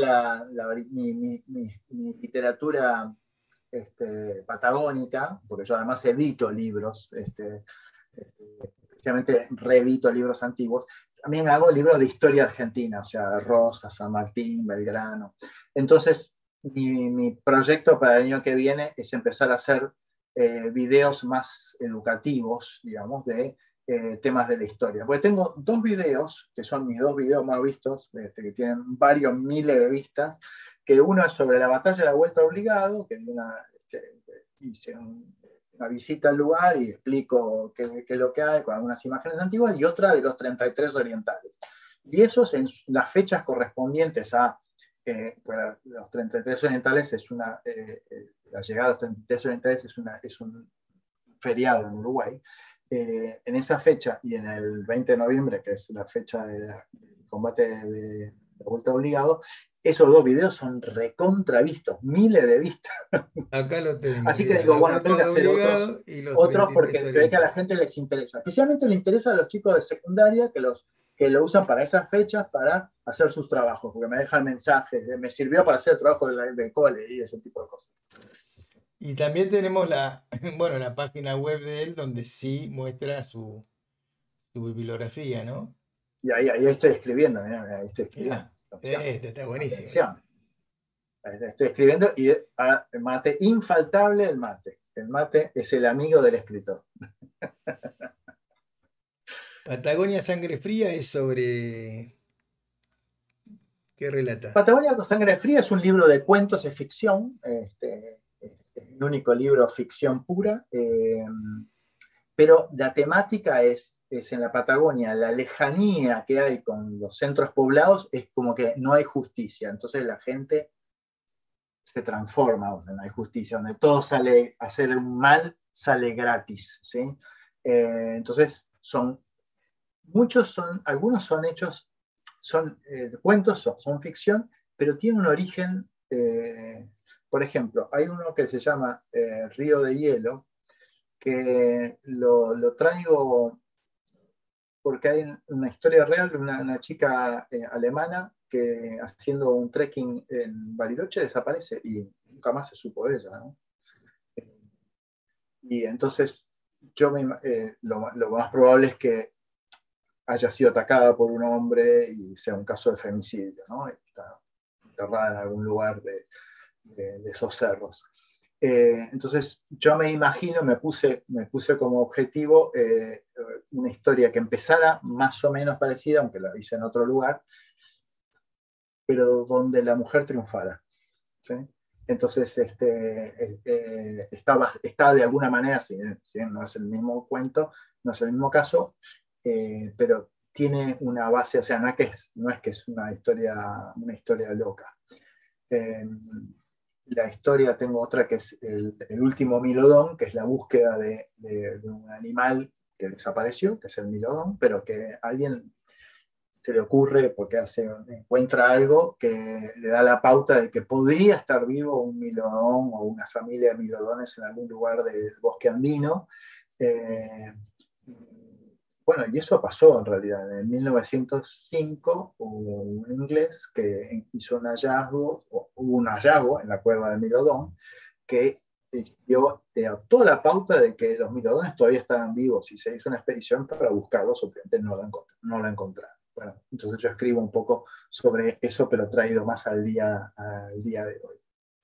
mi literatura patagónica, porque yo además edito libros, especialmente reedito libros antiguos, también hago libros de historia argentina, o sea, Rosa, San Martín, Belgrano. Entonces, mi proyecto para el año que viene es empezar a hacer videos más educativos, digamos, de temas de la historia. Porque tengo 2 videos, que son mis 2 videos más vistos, que tienen varios miles de vistas, que uno es sobre la batalla de la Vuelta Obligado, que hice una visita al lugar y explico qué es lo que hay con algunas imágenes antiguas, y otra de los 33 orientales. Y esos en las fechas correspondientes a los 33 orientales la llegada de los 33 orientales es un feriado en Uruguay. En esa fecha y en el 20 de noviembre, que es la fecha del combate de la Vuelta Obligado, esos 2 videos son recontravistos, miles de vistas. Acá lo tenemos, Así que mirá, digo, la bueno, tengo vuelta que de hacer obligado y los otros 33 porque se ve que a la orientales. gente les interesa. Especialmente le interesa a los chicos de secundaria que lo usan para esas fechas para hacer sus trabajos, porque me dejan mensajes, me sirvió para hacer el trabajo del cole y ese tipo de cosas. Y también tenemos bueno, la página web de él donde sí muestra su bibliografía, ¿no? Y ahí estoy escribiendo, ahí estoy escribiendo. Mirá, Atención, este está buenísimo. atención. Estoy escribiendo y el mate, infaltable el mate. El mate es el amigo del escritor. Patagonia Sangre Fría es sobre... ¿Qué relata? Patagonia con Sangre Fría es un libro de cuentos, es ficción. Es el único libro ficción pura. Pero la temática es en la Patagonia, la lejanía que hay con los centros poblados es como que no hay justicia. Entonces la gente se transforma donde no hay justicia, donde todo sale, hacer un mal sale gratis. ¿Sí? Entonces algunos son hechos, son cuentos, son ficción, pero tienen un origen, por ejemplo, hay uno que se llama Río de Hielo, que lo traigo porque hay una historia real de una chica alemana que haciendo un trekking en Bariloche desaparece y nunca más se supo de ella, ¿no? Y entonces lo más probable es que haya sido atacada por un hombre y sea un caso de femicidio, ¿no? Está enterrada en algún lugar de esos cerros. Entonces yo me imagino, me puse como objetivo una historia que empezara más o menos parecida, aunque la hice en otro lugar, pero donde la mujer triunfara. ¿Sí? Entonces está de alguna manera, si bien no es el mismo cuento, no es el mismo caso, pero tiene una base, o sea, no es que es una historia loca. La historia, tengo otra que es el último Milodón, que es la búsqueda de un animal que desapareció, que es el Milodón, pero que a alguien se le ocurre porque encuentra algo que le da la pauta de que podría estar vivo un Milodón o una familia de Milodones en algún lugar del bosque andino. Bueno, y eso pasó en realidad. En 1905 hubo un inglés que hizo un hallazgo, hubo un hallazgo en la cueva del Milodón, que dio toda la pauta de que los milodones todavía estaban vivos y se hizo una expedición para buscarlos, obviamente no lo encontraron. Bueno, entonces yo escribo un poco sobre eso, pero traído más al día de hoy.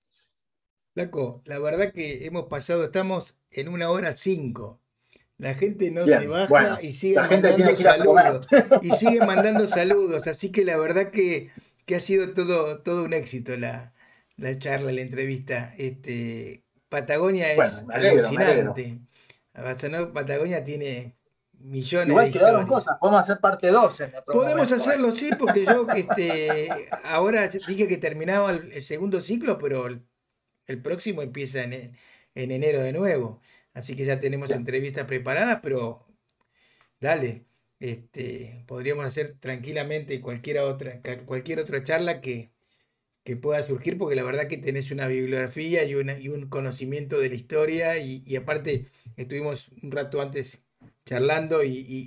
Flaco, la verdad que hemos pasado, estamos en 1 hora 5. La gente no se Bien, baja bueno, y sigue la gente tiene mandando que ir a comer. saludos. Y sigue mandando saludos. Así que la verdad que ha sido todo un éxito la charla, la entrevista. Patagonia Bueno, es me alegro, me alegro. alucinante. Patagonia tiene millones de Igual quedaron historias. cosas, podemos hacer parte 2 en otro Podemos momento. hacerlo, sí, porque yo ahora dije que terminaba el segundo ciclo, pero el próximo empieza en enero de nuevo. Así que ya tenemos Bien, entrevistas preparadas, pero dale, podríamos hacer tranquilamente cualquier otra charla que pueda surgir, porque la verdad que tenés una bibliografía y un conocimiento de la historia, y aparte estuvimos un rato antes charlando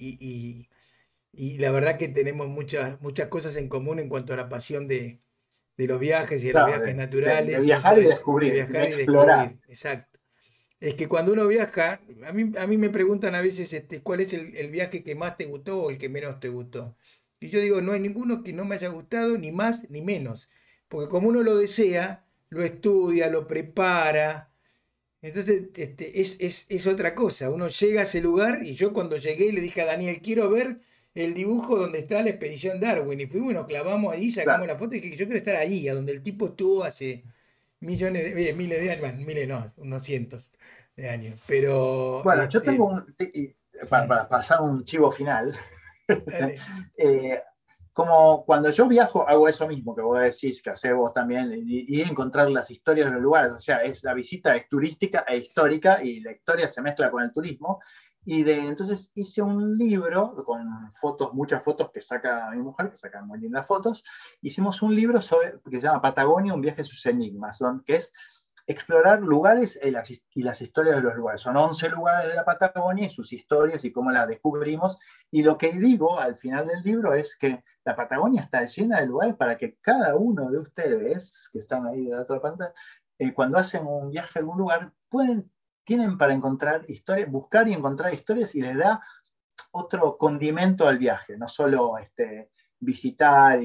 y la verdad que tenemos muchas cosas en común en cuanto a la pasión de los viajes y de los claro, viajes de naturales, y eso viajar y es de descubrir, de viajar y explorar. descubrir, exacto. Es que cuando uno viaja, a mí me preguntan a veces cuál es el viaje que más te gustó o el que menos te gustó. Y yo digo, no hay ninguno que no me haya gustado, ni más ni menos. Porque como uno lo desea, lo estudia, lo prepara. Entonces, es otra cosa. Uno llega a ese lugar y yo cuando llegué le dije a Daniel, quiero ver el dibujo donde está la expedición Darwin. Y fuimos y nos clavamos ahí, sacamos Claro. la foto y dije, yo quiero estar ahí, a donde el tipo estuvo hace miles de años, bueno, miles no, unos cientos de años. Pero, Bueno, yo tengo para pasar un chivo final. dale. eh, Como cuando yo viajo, hago eso mismo que vos decís, que hacés vos también, y encontrar las historias de los lugares. O sea, la visita es turística e histórica, y la historia se mezcla con el turismo. Entonces hice un libro con fotos, muchas fotos que saca mi mujer, que saca muy lindas fotos. Hicimos un libro que se llama Patagonia, un viaje a sus enigmas, que es explorar lugares y las historias de los lugares. Son 11 lugares de la Patagonia y sus historias y cómo las descubrimos. Y lo que digo al final del libro es que la Patagonia está llena de lugares para que cada uno de ustedes que están ahí de la otra pantalla, cuando hacen un viaje a algún lugar, tienen para encontrar historias, buscar y encontrar historias, y les da otro condimento al viaje, no solo visitar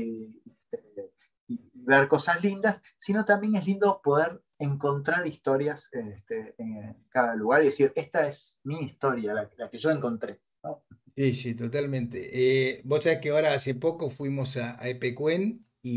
y ver cosas lindas, sino también es lindo poder encontrar historias en cada lugar y decir, esta es mi historia, la que yo encontré, ¿no? Sí, sí, totalmente. Vos sabés que ahora hace poco fuimos a Epecuén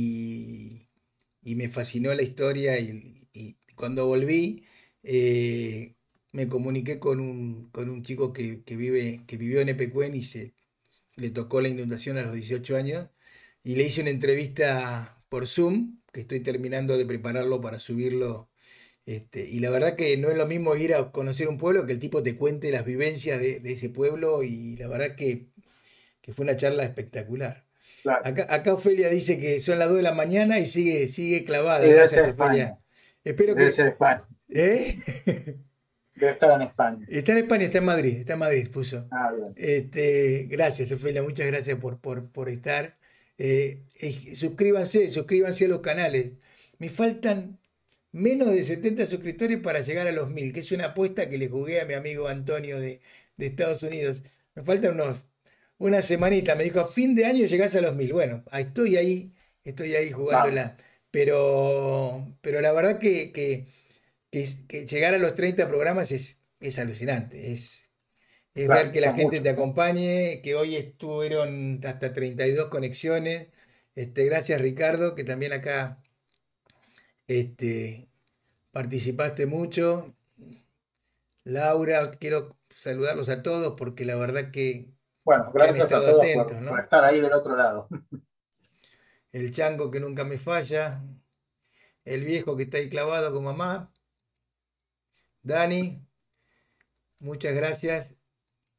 y me fascinó la historia y cuando volví me comuniqué con un chico que vivió en Epecuén y le tocó la inundación a los 18 años y le hice una entrevista por Zoom, que estoy terminando de prepararlo para subirlo. Y la verdad que no es lo mismo ir a conocer un pueblo que el tipo te cuente las vivencias de ese pueblo, y la verdad que fue una charla espectacular. Claro. Acá Ofelia dice que son las 2 de la mañana y sigue clavada. Y debe Gracias, ser España, Ofelia. Espero debe ser que... España, ¿Eh? debe estar en España. Está en España, está en Madrid, puso. Ah, bien. Gracias, Ofelia, muchas gracias por estar. Suscríbanse a los canales. Me faltan menos de 70 suscriptores para llegar a los 1000, que es una apuesta que le jugué a mi amigo Antonio de Estados Unidos. Me faltan una semanita. Me dijo, a fin de año llegás a los 1000. Bueno, estoy ahí Vamos. jugándola. Pero la verdad que llegar a los 30 programas es alucinante. Es ver Claro, que la son gente te muchos, ¿no? acompañe, que hoy estuvieron hasta 32 conexiones. Gracias, Ricardo, que también acá este, participaste mucho. Laura, quiero saludarlos a todos porque la verdad Bueno, que han gracias a estado todos atentos, por ¿no? estar ahí del otro lado. El chango que nunca me falla, el viejo que está ahí clavado con mamá, Dani, muchas gracias.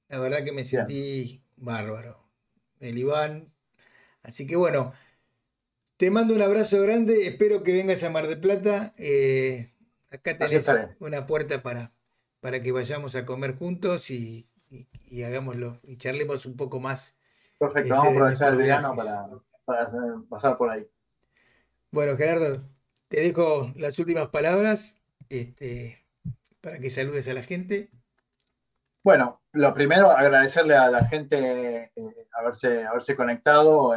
La verdad que me Bien. sentí bárbaro. El Iván. Así que bueno, te mando un abrazo grande. Espero que vengas a Mar del Plata. Acá Así tenés estaré. una puerta para que vayamos a comer juntos y hagámoslo y charlemos un poco más Perfecto, vamos a de aprovechar el nuestros verano viajes. para pasar por ahí. Bueno, Gerardo, te dejo las últimas palabras, para que saludes a la gente. Bueno, lo primero, agradecerle a la gente haberse conectado,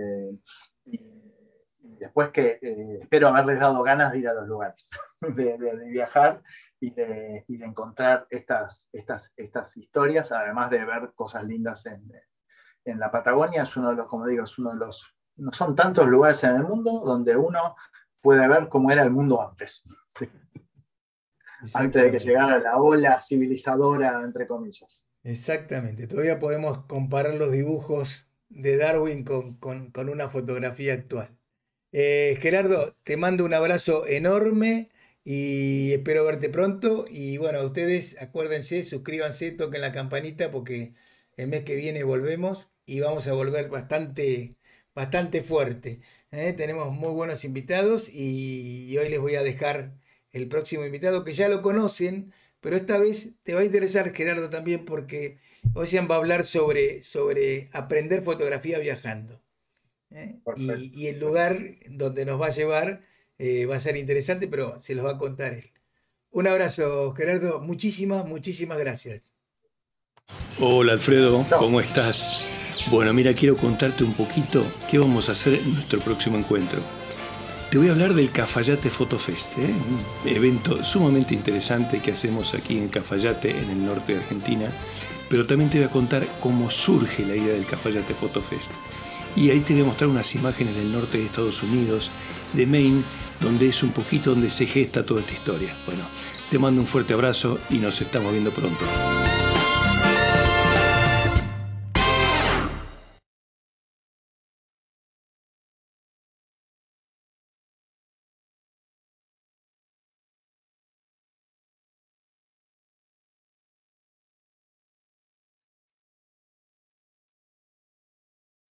y después que espero haberles dado ganas de ir a los lugares, de viajar y de encontrar estas historias, además de ver cosas lindas en la Patagonia. Es uno de los, como digo, es uno de los, no son tantos lugares en el mundo donde uno puede ver cómo era el mundo antes, antes de que Exactamente, llegara la ola civilizadora, entre comillas. exactamente. Todavía podemos comparar los dibujos de Darwin con una fotografía actual. Gerardo, te mando un abrazo enorme y espero verte pronto. Y bueno, a ustedes acuérdense, suscríbanse, toquen la campanita porque el mes que viene volvemos y vamos a volver bastante, bastante fuerte. Tenemos muy buenos invitados y hoy les voy a dejar el próximo invitado que ya lo conocen, pero esta vez te va a interesar, Gerardo, también porque Ocean va a hablar sobre aprender fotografía viajando. Perfecto. Y el lugar donde nos va a llevar va a ser interesante, pero se los va a contar él. Un abrazo, Gerardo. Muchísimas, muchísimas gracias. Hola Alfredo, Chao. ¿cómo estás? Bueno, mira, quiero contarte un poquito qué vamos a hacer en nuestro próximo encuentro. Te voy a hablar del Cafayate Photo Fest, un evento sumamente interesante que hacemos aquí en Cafayate, en el norte de Argentina, pero también te voy a contar cómo surge la idea del Cafayate Photo Fest. Y ahí te voy a mostrar unas imágenes del norte de Estados Unidos, de Maine, donde es un poquito donde se gesta toda esta historia. Bueno, te mando un fuerte abrazo y nos estamos viendo pronto.